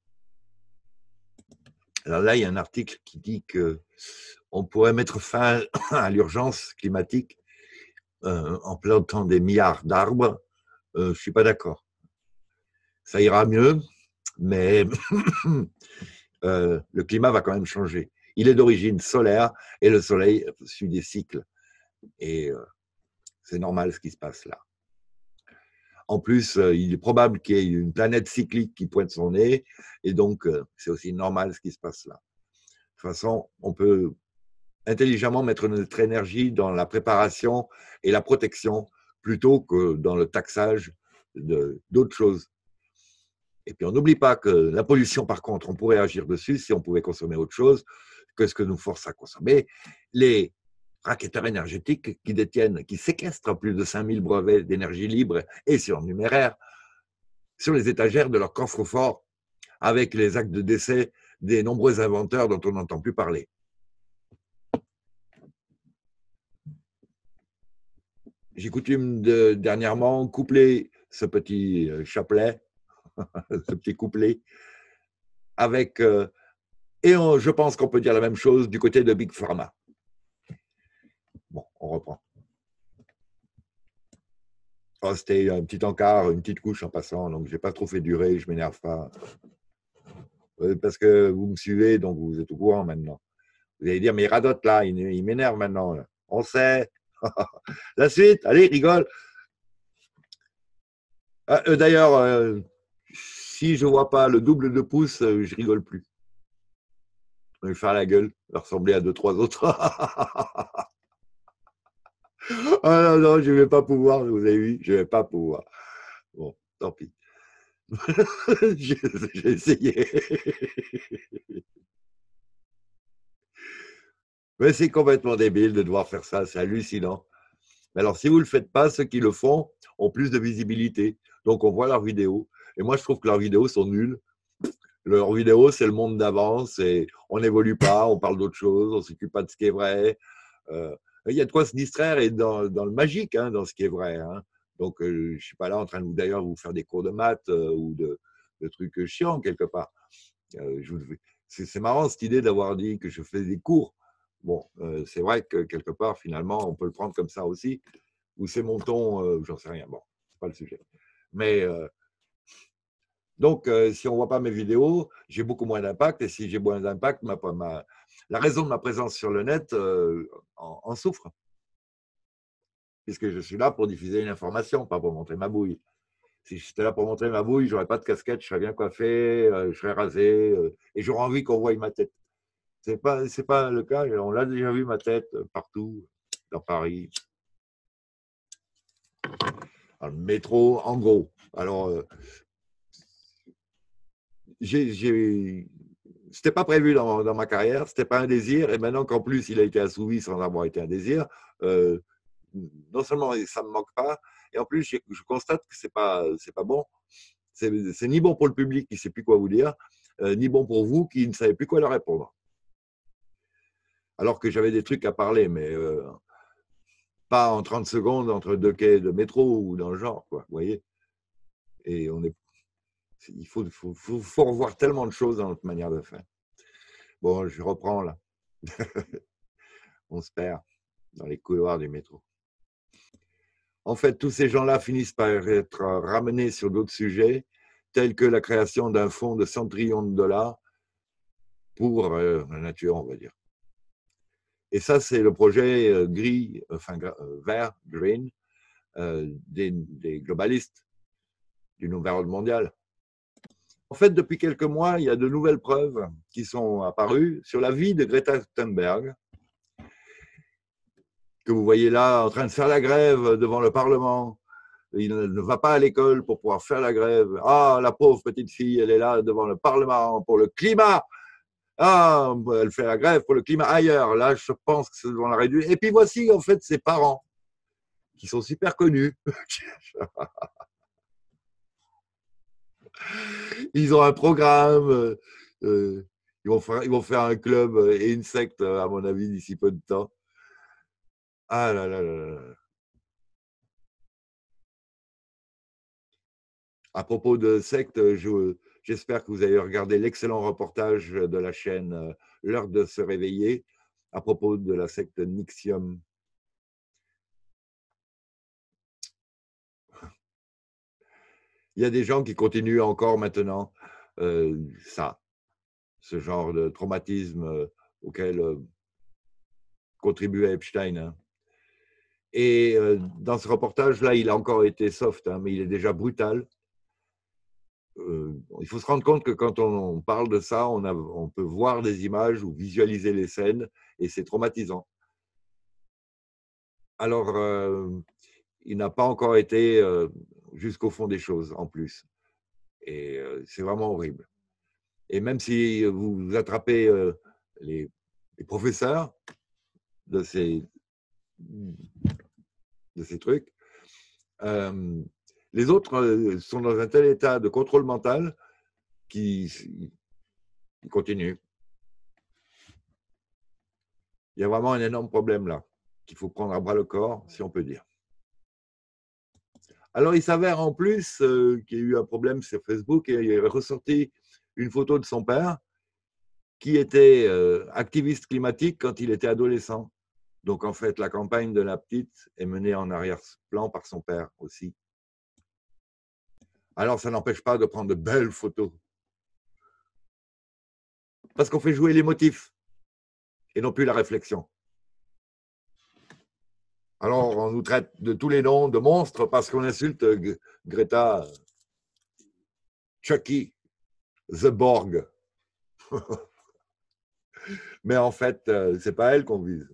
Alors là, il y a un article qui dit qu'on pourrait mettre fin à l'urgence climatique euh, en plantant des milliards d'arbres. Euh, je ne suis pas d'accord. Ça ira mieux, mais euh, le climat va quand même changer. Il est d'origine solaire et le Soleil suit des cycles. Et euh, c'est normal ce qui se passe là. En plus, euh, il est probable qu'il y ait une planète cyclique qui pointe son nez, et donc euh, c'est aussi normal ce qui se passe là. De toute façon, on peut intelligemment mettre notre énergie dans la préparation et la protection plutôt que dans le taxage d'autres choses. Et puis on n'oublie pas que la pollution, par contre, on pourrait agir dessus si on pouvait consommer autre chose que ce que nous force à consommer. Les racketteurs énergétiques qui détiennent, qui séquestrent plus de cinq mille brevets d'énergie libre et surnuméraire sur les étagères de leur coffre-fort avec les actes de décès des nombreux inventeurs dont on n'entend plus parler. J'ai coutume de, dernièrement, coupler ce petit chapelet, ce petit couplet, avec, euh, et on, je pense qu'on peut dire la même chose du côté de Big Pharma. Bon, on reprend. Oh, c'était un petit encart, une petite couche en passant, donc je n'ai pas trop fait durer, je ne m'énerve pas. Parce que vous me suivez, donc vous êtes au courant maintenant. Vous allez dire, mais il radote là, il, il m'énerve maintenant. Là. On sait. La suite, allez, rigole. Ah, euh, D'ailleurs, euh, si je ne vois pas le double de pouce, euh, je rigole plus. Je vais faire la gueule, ressembler à deux, trois autres. Ah non, non, je ne vais pas pouvoir, vous avez vu, je ne vais pas pouvoir. Bon, tant pis. J'ai essayé. Mais c'est complètement débile de devoir faire ça, c'est hallucinant. Mais alors, si vous ne le faites pas, ceux qui le font ont plus de visibilité. Donc, on voit leurs vidéos. Et moi, je trouve que leurs vidéos sont nulles. Leurs vidéos, c'est le monde d'avance. Et on n'évolue pas, on parle d'autre chose, on ne s'occupe pas de ce qui est vrai. Euh, il y a de quoi se distraire et dans, dans le magique, hein, dans ce qui est vrai. Hein. Donc, euh, je ne suis pas là en train de vous, d'ailleurs, vous faire des cours de maths euh, ou de, de trucs chiants, quelque part. Euh, c'est marrant, cette idée d'avoir dit que je fais des cours. Bon, euh, c'est vrai que quelque part, finalement, on peut le prendre comme ça aussi. Ou c'est mon ton, euh, j'en sais rien. Bon, c'est pas le sujet. Mais euh, donc, euh, si on voit pas mes vidéos, j'ai beaucoup moins d'impact. Et si j'ai moins d'impact, ma, ma, la raison de ma présence sur le net euh, en, en souffre. Puisque je suis là pour diffuser une information, pas pour montrer ma bouille. Si j'étais là pour montrer ma bouille, j'aurais pas de casquette, je serais bien coiffé, euh, je serais rasé, euh, et j'aurais envie qu'on voie ma tête. C'est pas, c'est pas le cas. On l'a déjà vu, ma tête, partout, dans Paris. Dans le métro, en gros. Alors, euh, j'ai, c'était pas prévu dans, dans ma carrière, c'était pas un désir, et maintenant qu'en plus il a été assouvi sans avoir été un désir, euh, non seulement ça me manque pas, et en plus je, je constate que c'est pas, c'est pas bon. C'est ni bon pour le public qui ne sait plus quoi vous dire, euh, ni bon pour vous qui ne savez plus quoi leur répondre. Alors que j'avais des trucs à parler, mais euh, pas en trente secondes entre deux quais de métro ou dans le genre, quoi, vous voyez. Et on est, il faut, faut, faut, faut revoir tellement de choses dans notre manière de faire. Bon, je reprends là. On se perd dans les couloirs du métro. En fait, tous ces gens-là finissent par être ramenés sur d'autres sujets, tels que la création d'un fonds de cent trillions de dollars pour euh, la nature, on va dire. Et ça, c'est le projet euh, gris, enfin euh, vert, green, euh, des, des globalistes du nouvel ordre mondial. En fait, depuis quelques mois, il y a de nouvelles preuves qui sont apparues sur la vie de Greta Thunberg, que vous voyez là en train de faire la grève devant le Parlement. Il ne va pas à l'école pour pouvoir faire la grève. Ah, la pauvre petite fille, elle est là devant le Parlement pour le climat. Ah, elle fait la grève pour le climat ailleurs. Là, je pense que c'est devant la réduire. Et puis voici, en fait, ses parents, qui sont super connus. Ils ont un programme. Euh, ils, vont faire, ils vont faire un club et une secte, à mon avis, d'ici peu de temps. Ah là là là là. À propos de secte, j'espère que vous avez regardé l'excellent reportage de la chaîne L'heure de se réveiller à propos de la secte Nixium. Il y a des gens qui continuent encore maintenant euh, ça. ce genre de traumatisme euh, auquel euh, contribuait Epstein. Hein. Et euh, dans ce reportage-là, il a encore été soft, hein, mais il est déjà brutal. Euh, il faut se rendre compte que quand on, on parle de ça, on, a, on peut voir des images ou visualiser les scènes, et c'est traumatisant. Alors, euh, il n'a pas encore été euh, jusqu'au fond des choses, en plus. Et euh, c'est vraiment horrible. Et même si vous attrapez euh, les, les professeurs de ces, de ces trucs, euh, les autres euh, sont dans un tel état de contrôle mental qu'ils qu'ils continuent. Il y a vraiment un énorme problème là, qu'il faut prendre à bras le corps, si on peut dire. Alors, il s'avère en plus euh, qu'il y a eu un problème sur Facebook et il est ressorti une photo de son père qui était euh, activiste climatique quand il était adolescent. Donc, en fait, la campagne de la petite est menée en arrière-plan par son père aussi. Alors, ça n'empêche pas de prendre de belles photos. Parce qu'on fait jouer les motifs et non plus la réflexion. Alors, on nous traite de tous les noms de monstres parce qu'on insulte Greta, Chucky, The Borg. Mais en fait, c'est pas elle qu'on vise.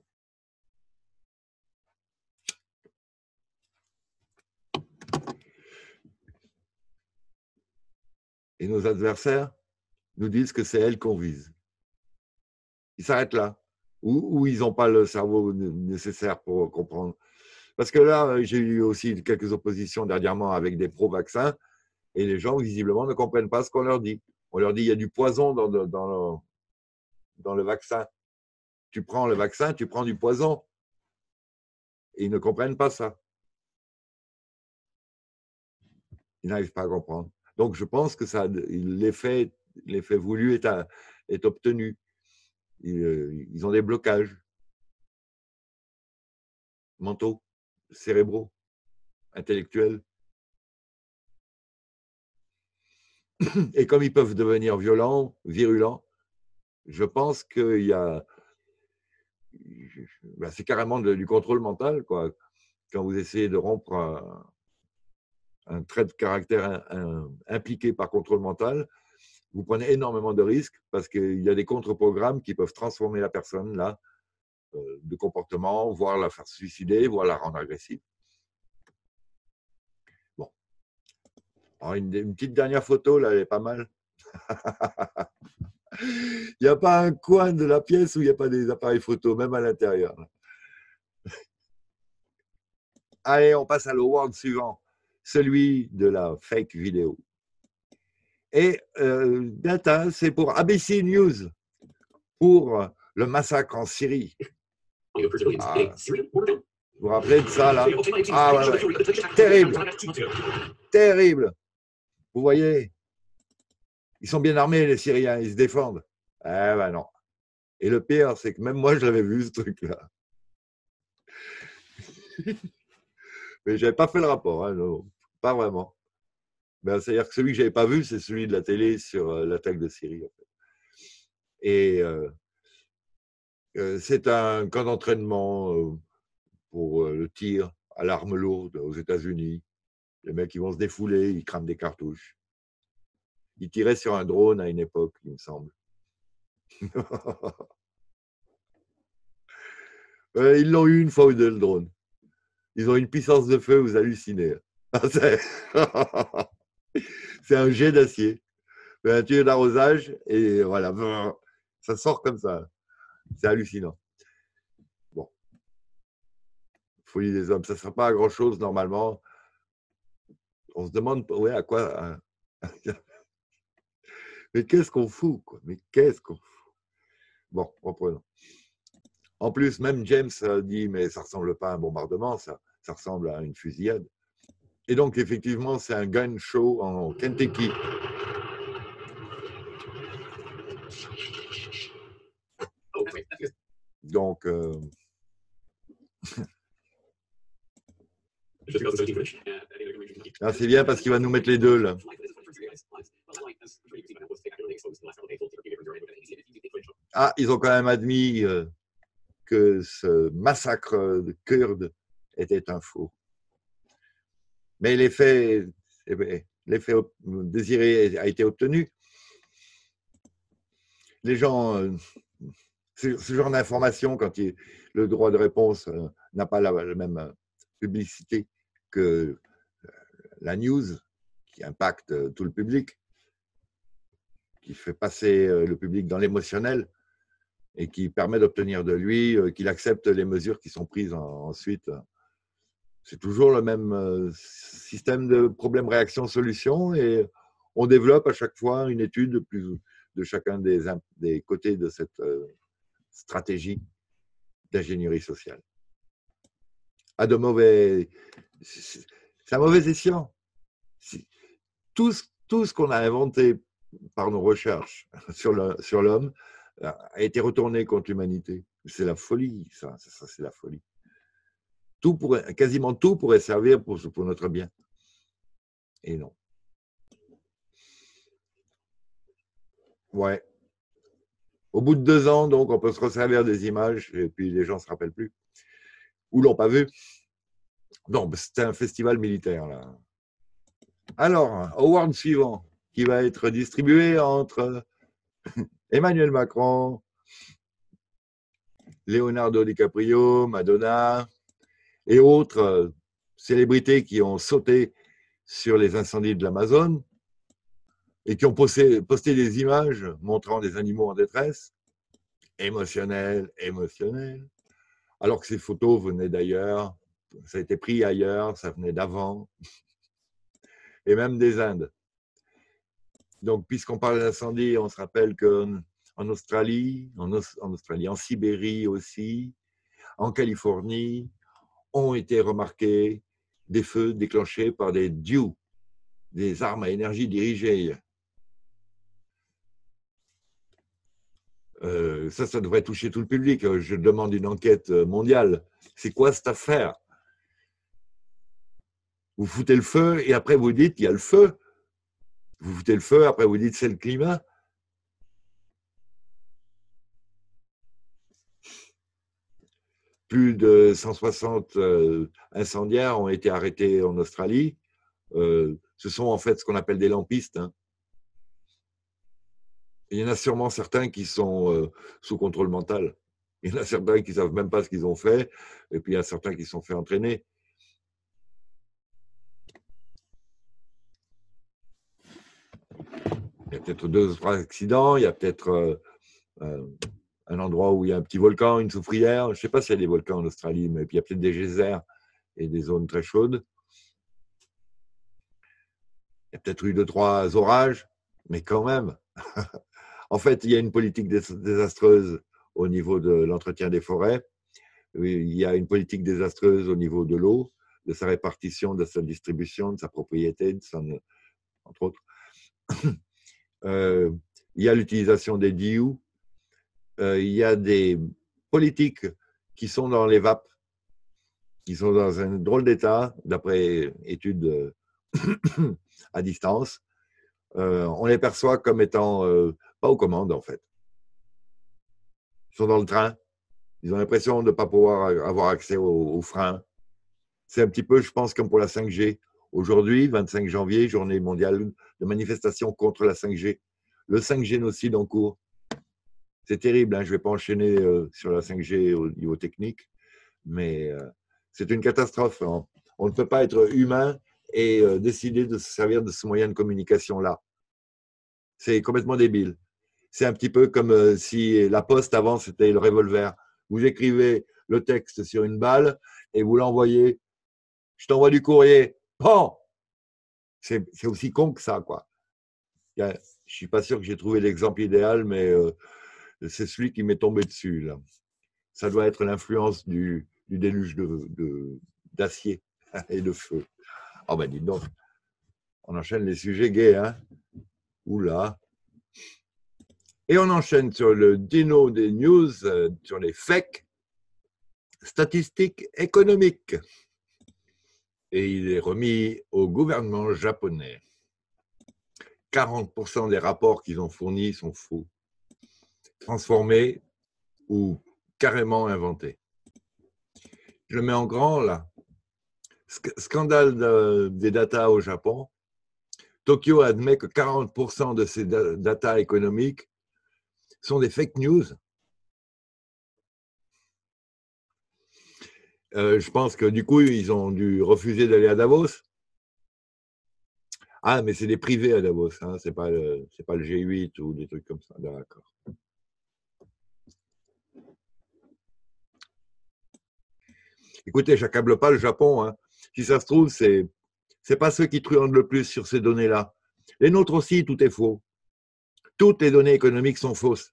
Et nos adversaires nous disent que c'est elle qu'on vise. Ils s'arrêtent là. Ou, ou ils n'ont pas le cerveau nécessaire pour comprendre. Parce que là, j'ai eu aussi quelques oppositions dernièrement avec des pro-vaccins et les gens, visiblement, ne comprennent pas ce qu'on leur dit. On leur dit qu'il y a du poison dans, le, dans, le, dans le vaccin. Tu prends le vaccin, tu prends du poison. Et ils ne comprennent pas ça. Ils n'arrivent pas à comprendre. Donc, je pense que l'effet voulu est, à, est obtenu. Ils, ils ont des blocages mentaux, cérébraux, intellectuels. Et comme ils peuvent devenir violents, virulents, je pense qu'il y a... Ben, c'est carrément de, du contrôle mental, quoi. Quand vous essayez de rompre un, un trait de caractère un, un, impliqué par contrôle mental, vous prenez énormément de risques parce qu'il y a des contre-programmes qui peuvent transformer la personne là, euh, de comportement, voire la faire suicider, voire la rendre agressive. Bon. Alors une, une petite dernière photo, là, elle est pas mal. Il n'y a pas un coin de la pièce où il n'y a pas des appareils photo, même à l'intérieur. Allez, on passe à l'award suivant, celui de la fake vidéo. Et euh, data, c'est pour A B C News, pour le massacre en Syrie. Ah, vous vous rappelez de ça, là? Ah, ouais, ouais. Terrible. Terrible. Vous voyez, ils sont bien armés, les Syriens, ils se défendent. Eh ben non. Et le pire, c'est que même moi, je l'avais vu, ce truc-là. Mais je n'avais pas fait le rapport, hein, non, pas vraiment. Ben, c'est-à-dire que celui que je n'avais pas vu, c'est celui de la télé sur euh, l'attaque de Syrie. En fait. Et euh, euh, c'est un camp d'entraînement euh, pour euh, le tir à l'arme lourde aux États-Unis. Les mecs, ils vont se défouler, ils crament des cartouches. Ils tiraient sur un drone à une époque, il me semble. euh, ils l'ont eu une fois ou deux, le drone. Ils ont une puissance de feu, vous hallucinez. C'est un jet d'acier. Un tuyau d'arrosage et voilà, ça sort comme ça. C'est hallucinant. Bon. Folie des hommes, ça ne sera pas à grand-chose normalement. On se demande ouais, à quoi. Mais qu'est-ce qu'on fout, quoi? Mais qu'est-ce qu'on fout? Bon, reprenons. En plus, même James a dit, mais ça ne ressemble pas à un bombardement, ça, ça ressemble à une fusillade. Et donc, effectivement, c'est un gun show en Kentucky. Donc, euh... ah, c'est bien parce qu'il va nous mettre les deux, là. ah, ils ont quand même admis euh, que ce massacre de Kurdes était un faux. Mais l'effet, l'effet désiré a été obtenu. Les gens, euh, ce, ce genre d'information, quand il, le droit de réponse euh, n'a pas la, la même publicité que la news, qui impacte tout le public, qui fait passer le public dans l'émotionnel et qui permet d'obtenir de lui qu'il accepte les mesures qui sont prises ensuite. C'est toujours le même système de problème-réaction-solution et on développe à chaque fois une étude de, plus, de chacun des, des côtés de cette stratégie d'ingénierie sociale. À de mauvais... C'est un mauvais escient. Tout ce, tout ce qu'on a inventé par nos recherches sur l'homme sur a été retourné contre l'humanité. C'est la folie, ça, ça c'est la folie. Tout pourrait, quasiment tout pourrait servir pour, pour notre bien. Et non. Ouais. Au bout de deux ans, donc, on peut se resservir des images et puis les gens ne se rappellent plus. Ou l'ont pas vu. Non, c'était un festival militaire, là. Alors, award suivant, qui va être distribué entre Emmanuel Macron, Leonardo DiCaprio, Madonna et autres célébrités qui ont sauté sur les incendies de l'Amazone et qui ont posté, posté des images montrant des animaux en détresse, émotionnelles, émotionnelles, alors que ces photos venaient d'ailleurs, ça a été pris ailleurs, ça venait d'avant, et même des Indes. Donc, puisqu'on parle d'incendie, on se rappelle qu'en Australie, en, en Australie, en Sibérie aussi, en Californie, ont été remarqués des feux déclenchés par des D U, des armes à énergie dirigée. Euh, ça, ça devrait toucher tout le public. Je demande une enquête mondiale. C'est quoi cette affaire? Vous foutez le feu et après vous dites qu'il y a le feu. Vous foutez le feu, après vous dites c'est le climat. Plus de cent soixante euh, incendiaires ont été arrêtés en Australie. Euh, ce sont en fait ce qu'on appelle des lampistes. Hein. Il y en a sûrement certains qui sont euh, sous contrôle mental. Il y en a certains qui ne savent même pas ce qu'ils ont fait. Et puis il y a certains qui se sont fait entraîner. Il y a peut-être deux ou trois accidents. Il y a peut-être euh, euh, un endroit où il y a un petit volcan, une soufrière. Je ne sais pas s'il y a des volcans en Australie, mais puis il y a peut-être des geysers et des zones très chaudes. Il y a peut-être eu deux, trois orages, mais quand même. En fait, il y a une politique désastreuse au niveau de l'entretien des forêts. Il y a une politique désastreuse au niveau de l'eau, de sa répartition, de sa distribution, de sa propriété, de son, entre autres. Euh, il y a l'utilisation des D U. Euh, il y a des politiques qui sont dans les V A P, qui sont dans un drôle d'état, d'après études à distance. Euh, on les perçoit comme étant euh, pas aux commandes, en fait. Ils sont dans le train. Ils ont l'impression de ne pas pouvoir avoir accès aux, aux freins. C'est un petit peu, je pense, comme pour la cinq G. Aujourd'hui, vingt-cinq janvier, journée mondiale de manifestation contre la cinq G. Le cinq G génocide en cours. C'est terrible, hein, je ne vais pas enchaîner euh, sur la cinq G au niveau technique, mais euh, c'est une catastrophe. Hein. On ne peut pas être humain et euh, décider de se servir de ce moyen de communication-là. C'est complètement débile. C'est un petit peu comme euh, si la poste avant, c'était le revolver. Vous écrivez le texte sur une balle et vous l'envoyez. Je t'envoie du courrier. Bon, c'est aussi con que ça, quoi. Je ne suis pas sûr que j'ai trouvé l'exemple idéal, mais euh, c'est celui qui m'est tombé dessus, là. Ça doit être l'influence du, du déluge d'acier de, de, et de feu. Oh ben dis donc, on enchaîne les sujets gays, hein. Oula. Et on enchaîne sur le dino des news, euh, sur les fakes, statistiques économiques. Et il est remis au gouvernement japonais. quarante pour cent des rapports qu'ils ont fournis sont faux. transformé ou carrément inventé. Je le mets en grand là. Scandale de, des data au Japon. Tokyo admet que quarante pour cent de ces data économiques sont des fake news. Euh, je pense que du coup, ils ont dû refuser d'aller à Davos. Ah, mais c'est des privés à Davos, hein, c'est pas le, c'est pas le G huit ou des trucs comme ça. D'accord. Écoutez, j'accable pas le Japon. Hein. Si ça se trouve, c'est c'est pas ceux qui truandent le plus sur ces données-là. Les nôtres aussi, tout est faux. Toutes les données économiques sont fausses.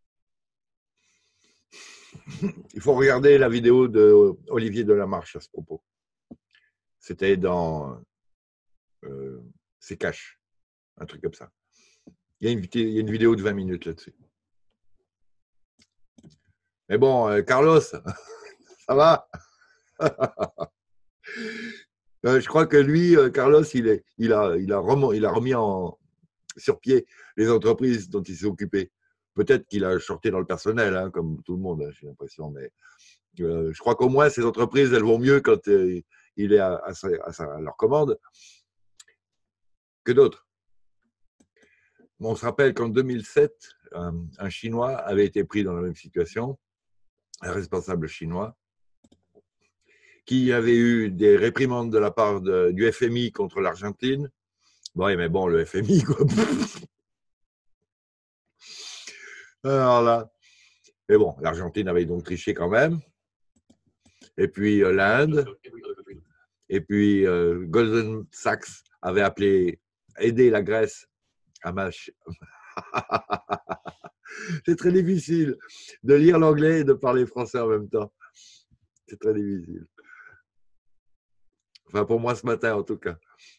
Il faut regarder la vidéo d'Olivier Delamarche à ce propos. C'était dans euh, C'est Cash, un truc comme ça. Il y, a une, il y a une vidéo de vingt minutes là-dessus. Mais bon, euh, Carlos, ça va? euh, Je crois que lui, euh, Carlos, il, est, il, a, il, a remis, il a remis en, sur pied les entreprises dont il s'est occupé. Peut-être qu'il a shorté dans le personnel, hein, comme tout le monde, hein, j'ai l'impression. Mais euh, je crois qu'au moins, ces entreprises, elles vont mieux quand euh, il est à, à, sa, à, sa, à leur commande que d'autres. On se rappelle qu'en deux mille sept, un, un Chinois avait été pris dans la même situation, un responsable chinois, qui avait eu des réprimandes de la part de, du F M I contre l'Argentine. Bon, mais bon, le F M I, quoi. Alors là, mais bon, l'Argentine avait donc triché quand même. Et puis euh, l'Inde. Et puis euh, Goldman Sachs avait appelé, aider la Grèce à mâcher. C'est très difficile de lire l'anglais et de parler français en même temps. C'est très difficile. Enfin, pour moi ce matin, en tout cas.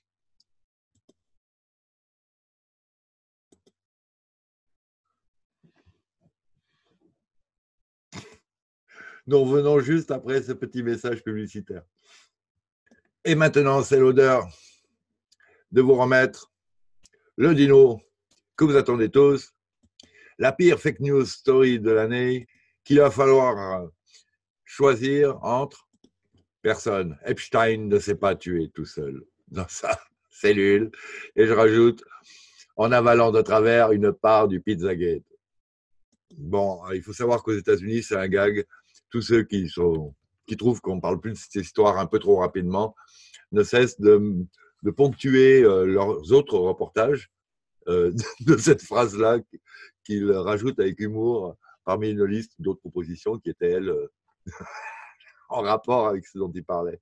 Nous revenons juste après ce petit message publicitaire. Et maintenant, c'est l'odeur de vous remettre le dino que vous attendez tous, la pire fake news story de l'année qu'il va falloir choisir entre personne. Epstein ne s'est pas tué tout seul dans sa cellule. Et je rajoute, en avalant de travers une part du Pizzagate. Bon, il faut savoir qu'aux États-Unis, c'est un gag. Tous ceux qui, sont, qui trouvent qu'on parle plus de cette histoire un peu trop rapidement ne cessent de, de ponctuer euh, leurs autres reportages euh, de cette phrase-là qu'ils rajoutent avec humour parmi une liste d'autres propositions qui étaient, elles, euh, en rapport avec ce dont ils parlaient.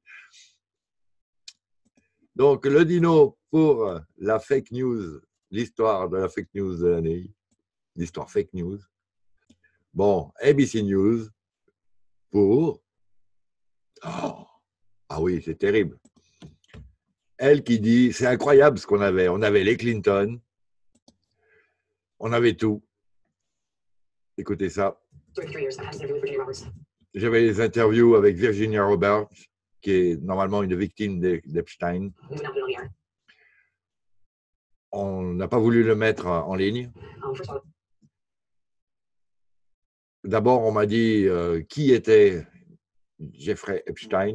Donc, le dino pour la fake news, l'histoire de la fake news de l'année, l'histoire fake news. Bon, A B C News pour... Oh, ah oui, c'est terrible. Elle qui dit, c'est incroyable ce qu'on avait. On avait les Clinton, on avait tout. Écoutez ça. J'avais des interviews avec Virginia Roberts, qui est normalement une victime d'Epstein. On n'a pas voulu le mettre en ligne. D'abord, on m'a dit euh, qui était Jeffrey Epstein.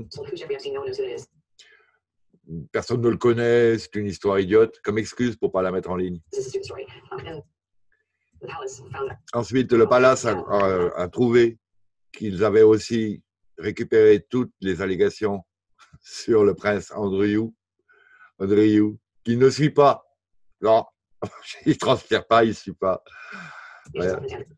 Personne ne le connaît, c'est une histoire idiote, comme excuse pour ne pas la mettre en ligne. Ensuite, le Palace a, a, a trouvé qu'ils avaient aussi récupéré toutes les allégations sur le prince Andrew, Andrew qui ne suit pas. Non, il ne transpire pas, il ne suit pas. Ouais.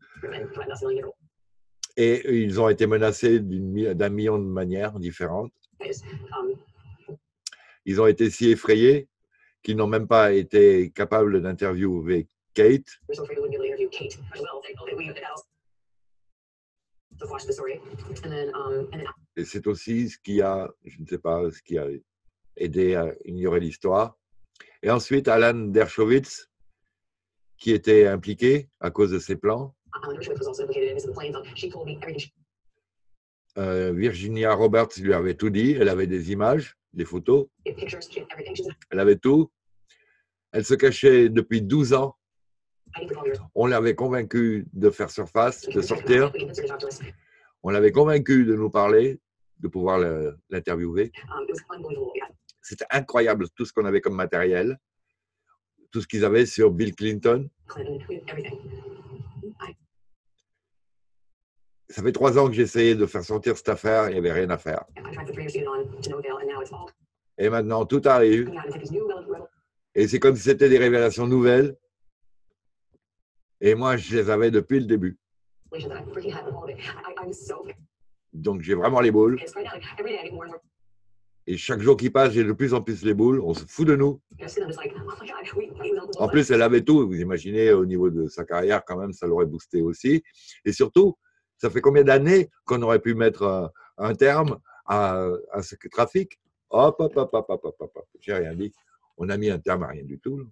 Et ils ont été menacés d'un million de manières différentes. Ils ont été si effrayés qu'ils n'ont même pas été capables d'interviewer Kate. Et c'est aussi ce qui a, je ne sais pas, ce qui a aidé à ignorer l'histoire. Et ensuite, Alan Dershowitz, qui était impliqué à cause de ses plans. Euh, Virginia Roberts lui avait tout dit. Elle avait des images, des photos. Elle avait tout. Elle se cachait depuis douze ans On l'avait convaincu de faire surface, de sortir. On l'avait convaincu de nous parler, de pouvoir l'interviewer. C'était incroyable tout ce qu'on avait comme matériel, tout ce qu'ils avaient sur Bill Clinton. Ça fait trois ans que j'essayais de faire sortir cette affaire, il n'y avait rien à faire. Et maintenant, tout arrive. Et c'est comme si c'était des révélations nouvelles. Et moi, je les avais depuis le début. Donc, j'ai vraiment les boules. Et chaque jour qui passe, j'ai de plus en plus les boules. On se fout de nous. En plus, elle avait tout. Vous imaginez, au niveau de sa carrière, quand même, ça l'aurait boosté aussi. Et surtout, ça fait combien d'années qu'on aurait pu mettre un terme à, à ce trafic? Hop, hop, hop, hop, hop, hop, hop. J'ai rien dit. On a mis un terme à rien du tout.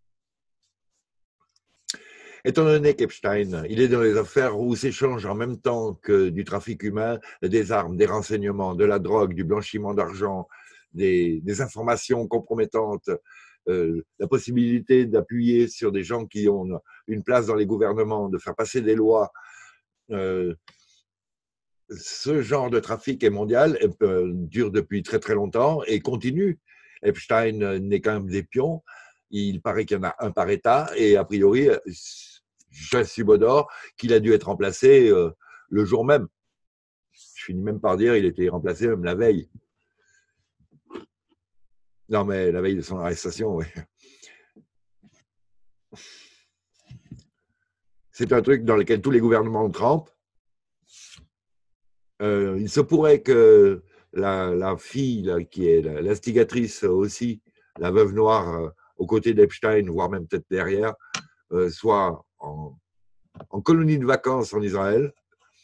Étant donné qu'Epstein, il est dans les affaires où s'échangent en même temps que du trafic humain, des armes, des renseignements, de la drogue, du blanchiment d'argent, des, des informations compromettantes, euh, la possibilité d'appuyer sur des gens qui ont une place dans les gouvernements, de faire passer des lois. Euh, ce genre de trafic est mondial, euh, dure depuis très très longtemps et continue. Epstein n'est qu'un des pions. Il paraît qu'il y en a un par État et a priori, je subodore qu'il a dû être remplacé euh, le jour même. Je finis même par dire qu'il était remplacé même la veille. Non, mais la veille de son arrestation, oui. C'est un truc dans lequel tous les gouvernements trempent. Euh, il se pourrait que la, la fille, là, qui est l'instigatrice aussi, la veuve noire, euh, aux côtés d'Epstein, voire même peut-être derrière, euh, soit en, en colonie de vacances en Israël.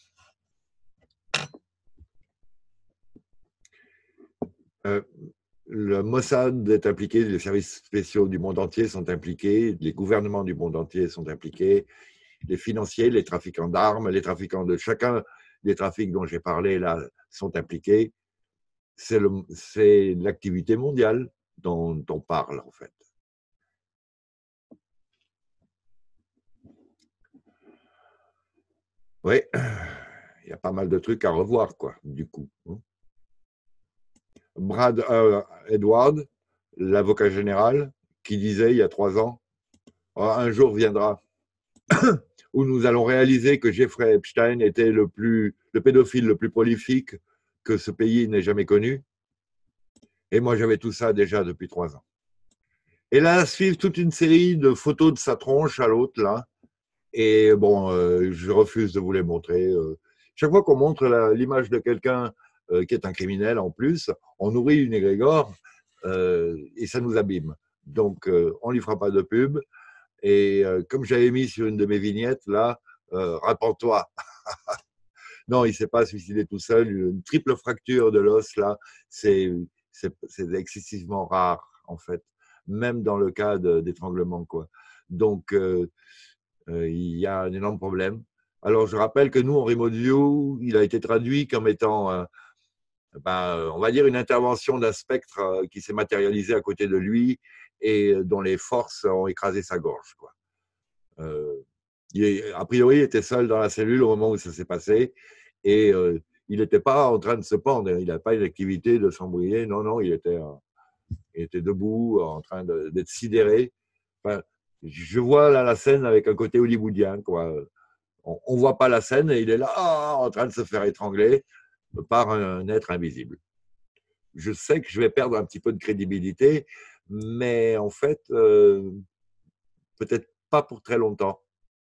Euh, le Mossad est impliqué, les services spéciaux du monde entier sont impliqués, les gouvernements du monde entier sont impliqués, les financiers, les trafiquants d'armes, les trafiquants de chacun des trafics dont j'ai parlé là sont impliqués. C'est l'activité mondiale dont on parle en fait. Oui, il y a pas mal de trucs à revoir, quoi, du coup. Brad euh, Edward, l'avocat général, qui disait il y a trois ans, oh, un jour viendra où nous allons réaliser que Jeffrey Epstein était le, plus, le pédophile le plus prolifique que ce pays n'ait jamais connu. Et moi, j'avais tout ça déjà depuis trois ans. Et là, suivent toute une série de photos de sa tronche à l'autre, là. Et bon, euh, je refuse de vous les montrer. Euh, chaque fois qu'on montre l'image de quelqu'un euh, qui est un criminel en plus, on nourrit une égrégore euh, et ça nous abîme. Donc, euh, on ne lui fera pas de pub. Et euh, comme j'avais mis sur une de mes vignettes, là, euh, rappelle-toi. Non, il ne s'est pas suicidé tout seul. Une triple fracture de l'os, là, c'est excessivement rare, en fait, même dans le cas d'étranglement, quoi. Donc, euh, euh, il y a un énorme problème. Alors, je rappelle que nous, en remote view, il a été traduit comme étant, euh, ben, on va dire, une intervention d'un spectre euh, qui s'est matérialisé à côté de lui et dont les forces ont écrasé sa gorge, quoi. Euh, il est, a priori, il était seul dans la cellule au moment où ça s'est passé et euh, il n'était pas en train de se pendre, il n'a pas une activité de s'embrouiller, non, non, il était, euh, il était debout, en train d'être sidéré. Enfin, je vois là la scène avec un côté hollywoodien, quoi. On ne voit pas la scène et il est là oh, en train de se faire étrangler par un être invisible. Je sais que je vais perdre un petit peu de crédibilité, mais en fait, euh, peut-être pas pour très longtemps.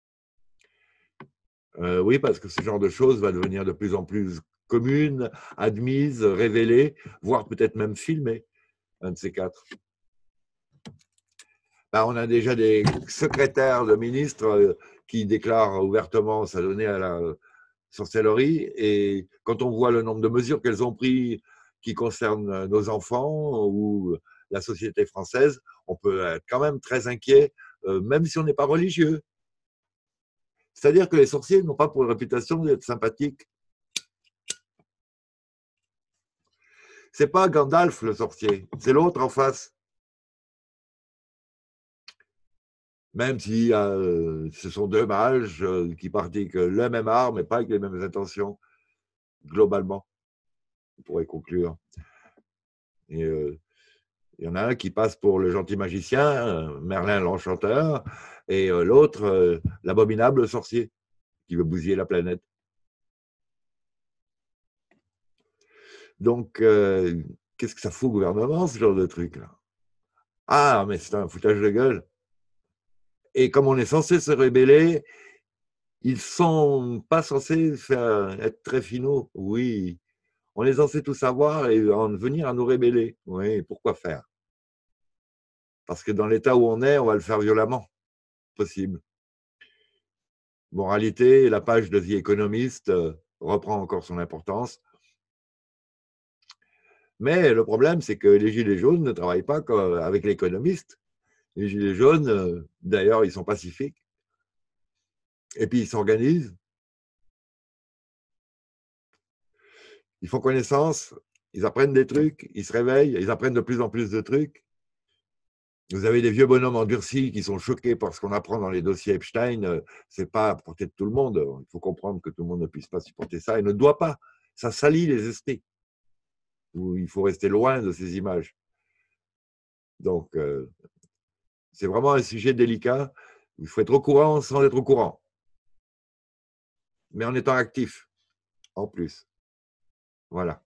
Euh, oui, parce que ce genre de choses va devenir de plus en plus commune, admise, révélée, voire peut-être même filmée, un de ces quatre. Ben, on a déjà des secrétaires de ministres qui déclarent ouvertement s'adonner à la sorcellerie. Et quand on voit le nombre de mesures qu'elles ont prises qui concernent nos enfants ou la société française, on peut être quand même très inquiet, même si on n'est pas religieux. C'est-à-dire que les sorciers n'ont pas pour réputation d'être sympathiques. C'est pas Gandalf le sorcier, c'est l'autre en face. Même si euh, ce sont deux mages euh, qui pratiquent le même art, mais pas avec les mêmes intentions, globalement, on pourrait conclure. Et euh, il y en a un qui passe pour le gentil magicien, euh, Merlin l'enchanteur, et euh, l'autre, euh, l'abominable sorcier, qui veut bousiller la planète. Donc, euh, qu'est-ce que ça fout au gouvernement, ce genre de truc-là? Ah, mais c'est un foutage de gueule. Et comme on est censé se rébeller, ils sont pas censés faire, être très finaux. Oui, on est censé tout savoir et en venir à nous rébeller. Oui, pourquoi faire? Parce que dans l'état où on est, on va le faire violemment. Possible. Moralité, la page de The Economist euh, reprend encore son importance. Mais le problème, c'est que les Gilets jaunes ne travaillent pas avec l'économiste. Les Gilets jaunes, euh, d'ailleurs, ils sont pacifiques. Et puis, ils s'organisent. Ils font connaissance. Ils apprennent des trucs. Ils se réveillent. Ils apprennent de plus en plus de trucs. Vous avez des vieux bonhommes endurcis qui sont choqués par ce qu'on apprend dans les dossiers Epstein. Ce n'est pas à portée de tout le monde. Il faut comprendre que tout le monde ne puisse pas supporter ça et ne doit pas. Ça salit les esprits. Il faut rester loin de ces images. Donc, euh, c'est vraiment un sujet délicat. Il faut être au courant sans être au courant. Mais en étant actif, en plus. Voilà.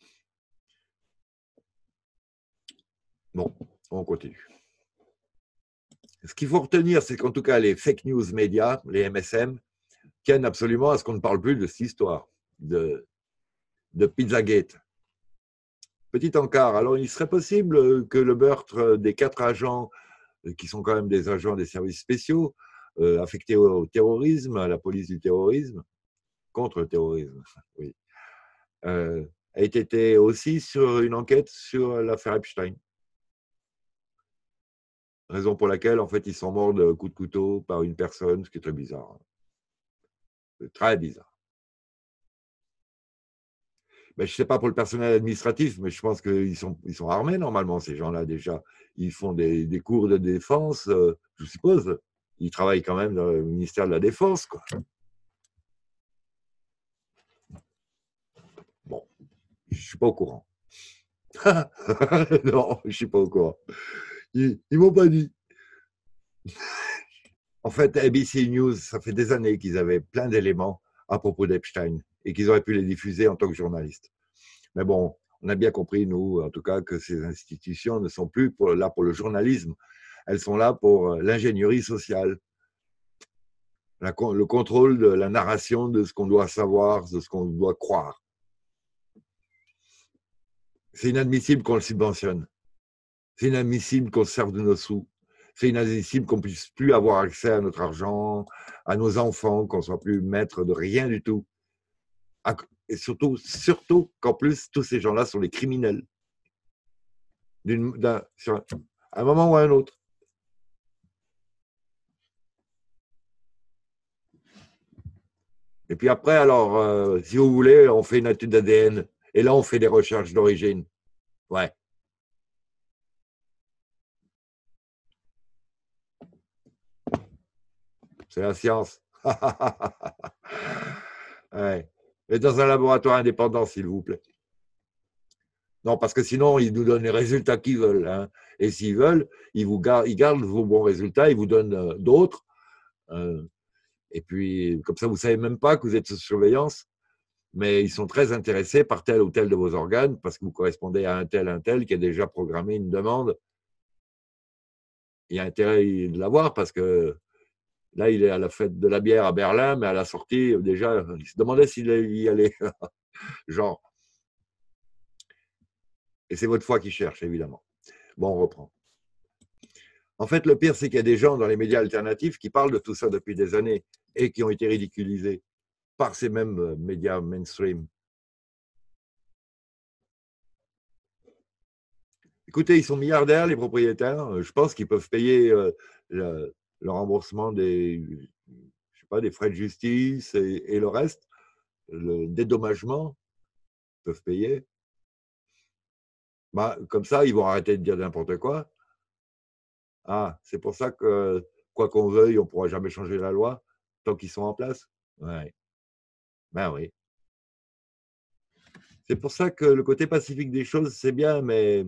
Bon, on continue. Ce qu'il faut retenir, c'est qu'en tout cas, les fake news médias, les M S M, tiennent absolument à ce qu'on ne parle plus de cette histoire de, de Pizzagate. Petit encart. Alors, il serait possible que le meurtre des quatre agents, qui sont quand même des agents des services spéciaux, euh, affectés au terrorisme, à la police du terrorisme, contre le terrorisme, oui, euh, ait été aussi sur une enquête sur l'affaire Epstein. Raison pour laquelle, en fait, ils sont morts de coups de couteau par une personne, ce qui est très bizarre. C'est très bizarre. Ben, je ne sais pas pour le personnel administratif, mais je pense qu'ils sont, ils sont armés normalement, ces gens-là déjà. Ils font des, des cours de défense, euh, je suppose. Ils travaillent quand même dans le ministère de la Défense, quoi. Bon, je ne suis pas au courant. Non, je ne suis pas au courant. Ils ne m'ont pas dit. En fait, A B C News, ça fait des années qu'ils avaient plein d'éléments à propos d'Epstein et qu'ils auraient pu les diffuser en tant que journalistes. Mais bon, on a bien compris, nous, en tout cas, que ces institutions ne sont plus pour, là pour le journalisme. Elles sont là pour l'ingénierie sociale, la, le contrôle de la narration de ce qu'on doit savoir, de ce qu'on doit croire. C'est inadmissible qu'on le subventionne. C'est inadmissible qu'on se serve de nos sous. C'est inadmissible qu'on ne puisse plus avoir accès à notre argent, à nos enfants, qu'on ne soit plus maître de rien du tout. Et surtout, surtout qu'en plus, tous ces gens-là sont les criminels. D'un, sur un moment ou à un autre. Et puis après, alors, euh, si vous voulez, on fait une étude d'A D N. Et là, on fait des recherches d'origine. Ouais. C'est la science. Ouais. Et dans un laboratoire indépendant, s'il vous plaît. Non, parce que sinon, ils nous donnent les résultats qu'ils veulent. Hein. Et s'ils veulent, ils, vous gardent, ils gardent vos bons résultats, ils vous donnent euh, d'autres. Euh, et puis, comme ça, vous ne savez même pas que vous êtes sous surveillance. Mais ils sont très intéressés par tel ou tel de vos organes parce que vous correspondez à un tel, un tel qui a déjà programmé une demande. Il y a intérêt de l'avoir parce que là, il est à la fête de la bière à Berlin, mais à la sortie, déjà, il se demandait s'il y allait. Genre. Et c'est votre foi qui cherche, évidemment. Bon, on reprend. En fait, le pire, c'est qu'il y a des gens dans les médias alternatifs qui parlent de tout ça depuis des années et qui ont été ridiculisés par ces mêmes médias mainstream. Écoutez, ils sont milliardaires, les propriétaires. Je pense qu'ils peuvent payer euh, le, le remboursement des, je sais pas, des frais de justice et, et le reste, le dédommagement, ils peuvent payer. Bah, comme ça, ils vont arrêter de dire n'importe quoi. Ah, c'est pour ça que quoi qu'on veuille, on ne pourra jamais changer la loi tant qu'ils sont en place. Ouais. Ben oui. C'est pour ça que le côté pacifique des choses, c'est bien, mais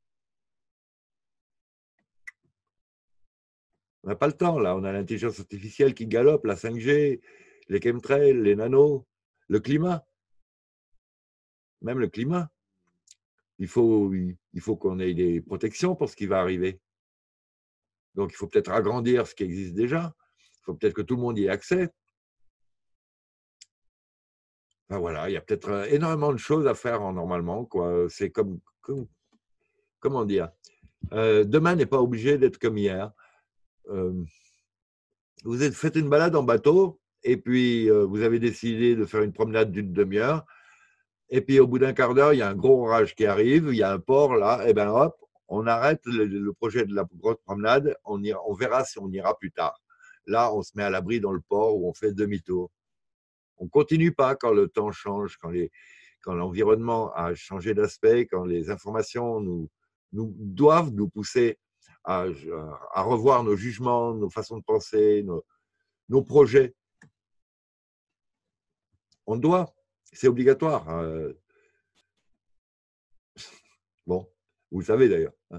on n'a pas le temps, là. On a l'intelligence artificielle qui galope, la cinq G, les chemtrails, les nanos, le climat. Même le climat. Il faut, il faut qu'on ait des protections pour ce qui va arriver. Donc, il faut peut-être agrandir ce qui existe déjà. Il faut peut-être que tout le monde y ait accès. Enfin, voilà, il y a peut-être énormément de choses à faire en, normalement, quoi. C'est comme, comme, comment dire, euh, demain n'est pas obligé d'être comme hier. Euh, vous êtes, faites une balade en bateau et puis euh, vous avez décidé de faire une promenade d'une demi-heure. Et puis au bout d'un quart d'heure, il y a un gros orage qui arrive, il y a un port là, et bien hop, on arrête le, le projet de la grosse promenade, on, ira, on verra si on ira plus tard. Là, on se met à l'abri dans le port où on fait demi-tour. On ne continue pas quand le temps change, quand, les, quand l'environnement a changé d'aspect, quand les informations nous, nous doivent nous pousser à, à revoir nos jugements, nos façons de penser, nos, nos projets. On doit, c'est obligatoire. Euh, bon, vous le savez d'ailleurs. Hein.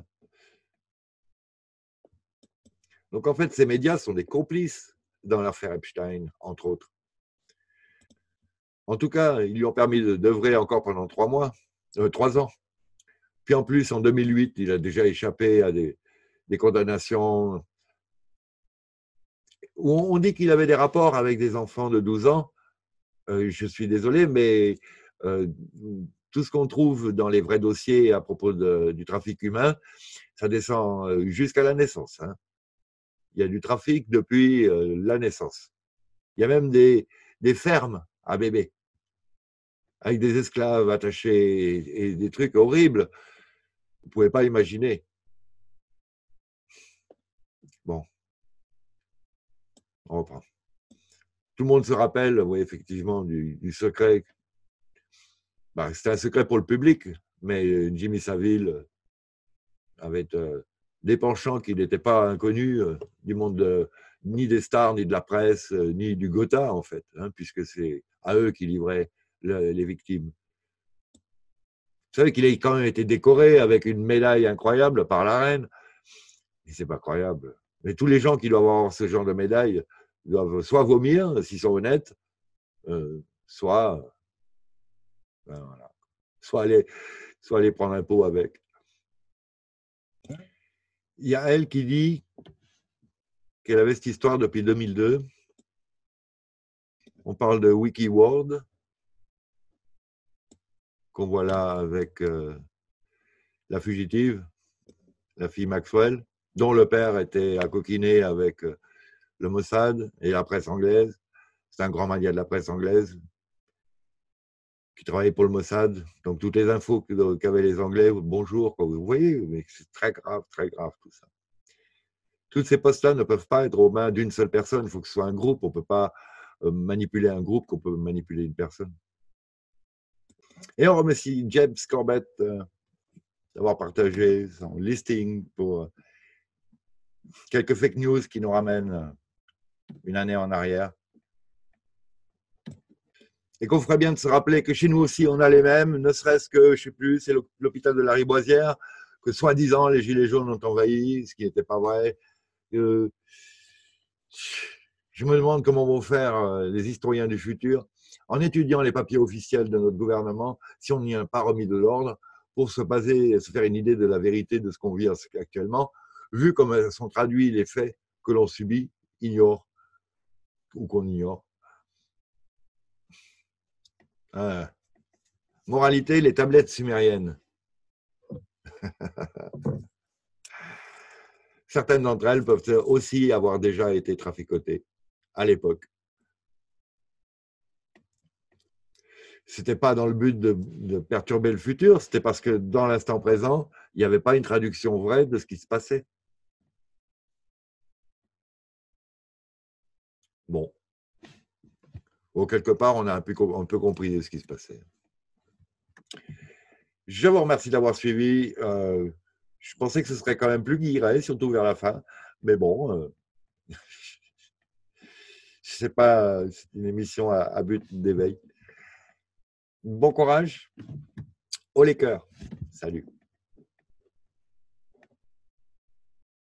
Donc en fait, ces médias sont des complices dans l'affaire Epstein, entre autres. En tout cas, ils lui ont permis d'œuvrer encore pendant trois mois, euh, trois ans. Puis en plus, en deux mille huit, il a déjà échappé à des, des condamnations où on dit qu'il avait des rapports avec des enfants de douze ans. Euh, je suis désolé, mais euh, tout ce qu'on trouve dans les vrais dossiers à propos de, du trafic humain, ça descend jusqu'à la naissance. Hein. Il y a du trafic depuis euh, la naissance. Il y a même des, des fermes à bébés avec des esclaves attachés et, et des trucs horribles. Vous ne pouvez pas imaginer. Bon, on reprend. Tout le monde se rappelle, oui, effectivement, du, du secret. Ben, c'était un secret pour le public, mais Jimmy Savile avait euh, des penchants qui n'étaient pas inconnus euh, du monde de, ni des stars, ni de la presse, euh, ni du Gotha, en fait, hein, puisque c'est à eux qui livraient le, les victimes. Vous savez qu'il a quand même été décoré avec une médaille incroyable par la reine. Et c'est pas croyable. Mais tous les gens qui doivent avoir ce genre de médaille doivent soit vomir, s'ils sont honnêtes, euh, soit, ben voilà, soit, aller, soit aller prendre un pot avec. Il y a elle qui dit qu'elle avait cette histoire depuis deux mille deux. On parle de WikiWord, qu'on voit là avec euh, la fugitive, la fille Maxwell, dont le père était à coquiner avec euh, le Mossad et la presse anglaise. C'est un grand mania de la presse anglaise qui travaillait pour le Mossad. Donc, toutes les infos qu'avaient les Anglais, bonjour, quoi, vous voyez, mais c'est très grave, très grave tout ça. Toutes ces postes-là ne peuvent pas être aux mains d'une seule personne. Il faut que ce soit un groupe. On ne peut pas manipuler un groupe qu'on peut manipuler une personne. Et on remercie James Corbett euh, d'avoir partagé son listing pour euh, quelques fake news qui nous ramènent euh, une année en arrière. Et qu'on ferait bien de se rappeler que chez nous aussi, on a les mêmes, ne serait-ce que, je ne sais plus, c'est l'hôpital de la Riboisière, que soi-disant, les Gilets jaunes ont envahi, ce qui n'était pas vrai. Euh, je me demande comment vont faire les historiens du futur en étudiant les papiers officiels de notre gouvernement, si on n'y a pas remis de l'ordre, pour se baser, se faire une idée de la vérité de ce qu'on vit actuellement, vu comme sont traduits les faits que l'on subit, ignore, ou qu'on ignore. Euh, moralité, les tablettes sumériennes. Certaines d'entre elles peuvent aussi avoir déjà été traficotées à l'époque. Ce n'était pas dans le but de, de perturber le futur, c'était parce que dans l'instant présent, il n'y avait pas une traduction vraie de ce qui se passait. Bon. Bon, quelque part, on a un peu, un peu compris ce qui se passait. Je vous remercie d'avoir suivi. Euh, je pensais que ce serait quand même plus guiré, surtout vers la fin. Mais bon, euh, sais pas, c'est une émission à, à but d'éveil. Bon courage, haut les cœurs. Salut.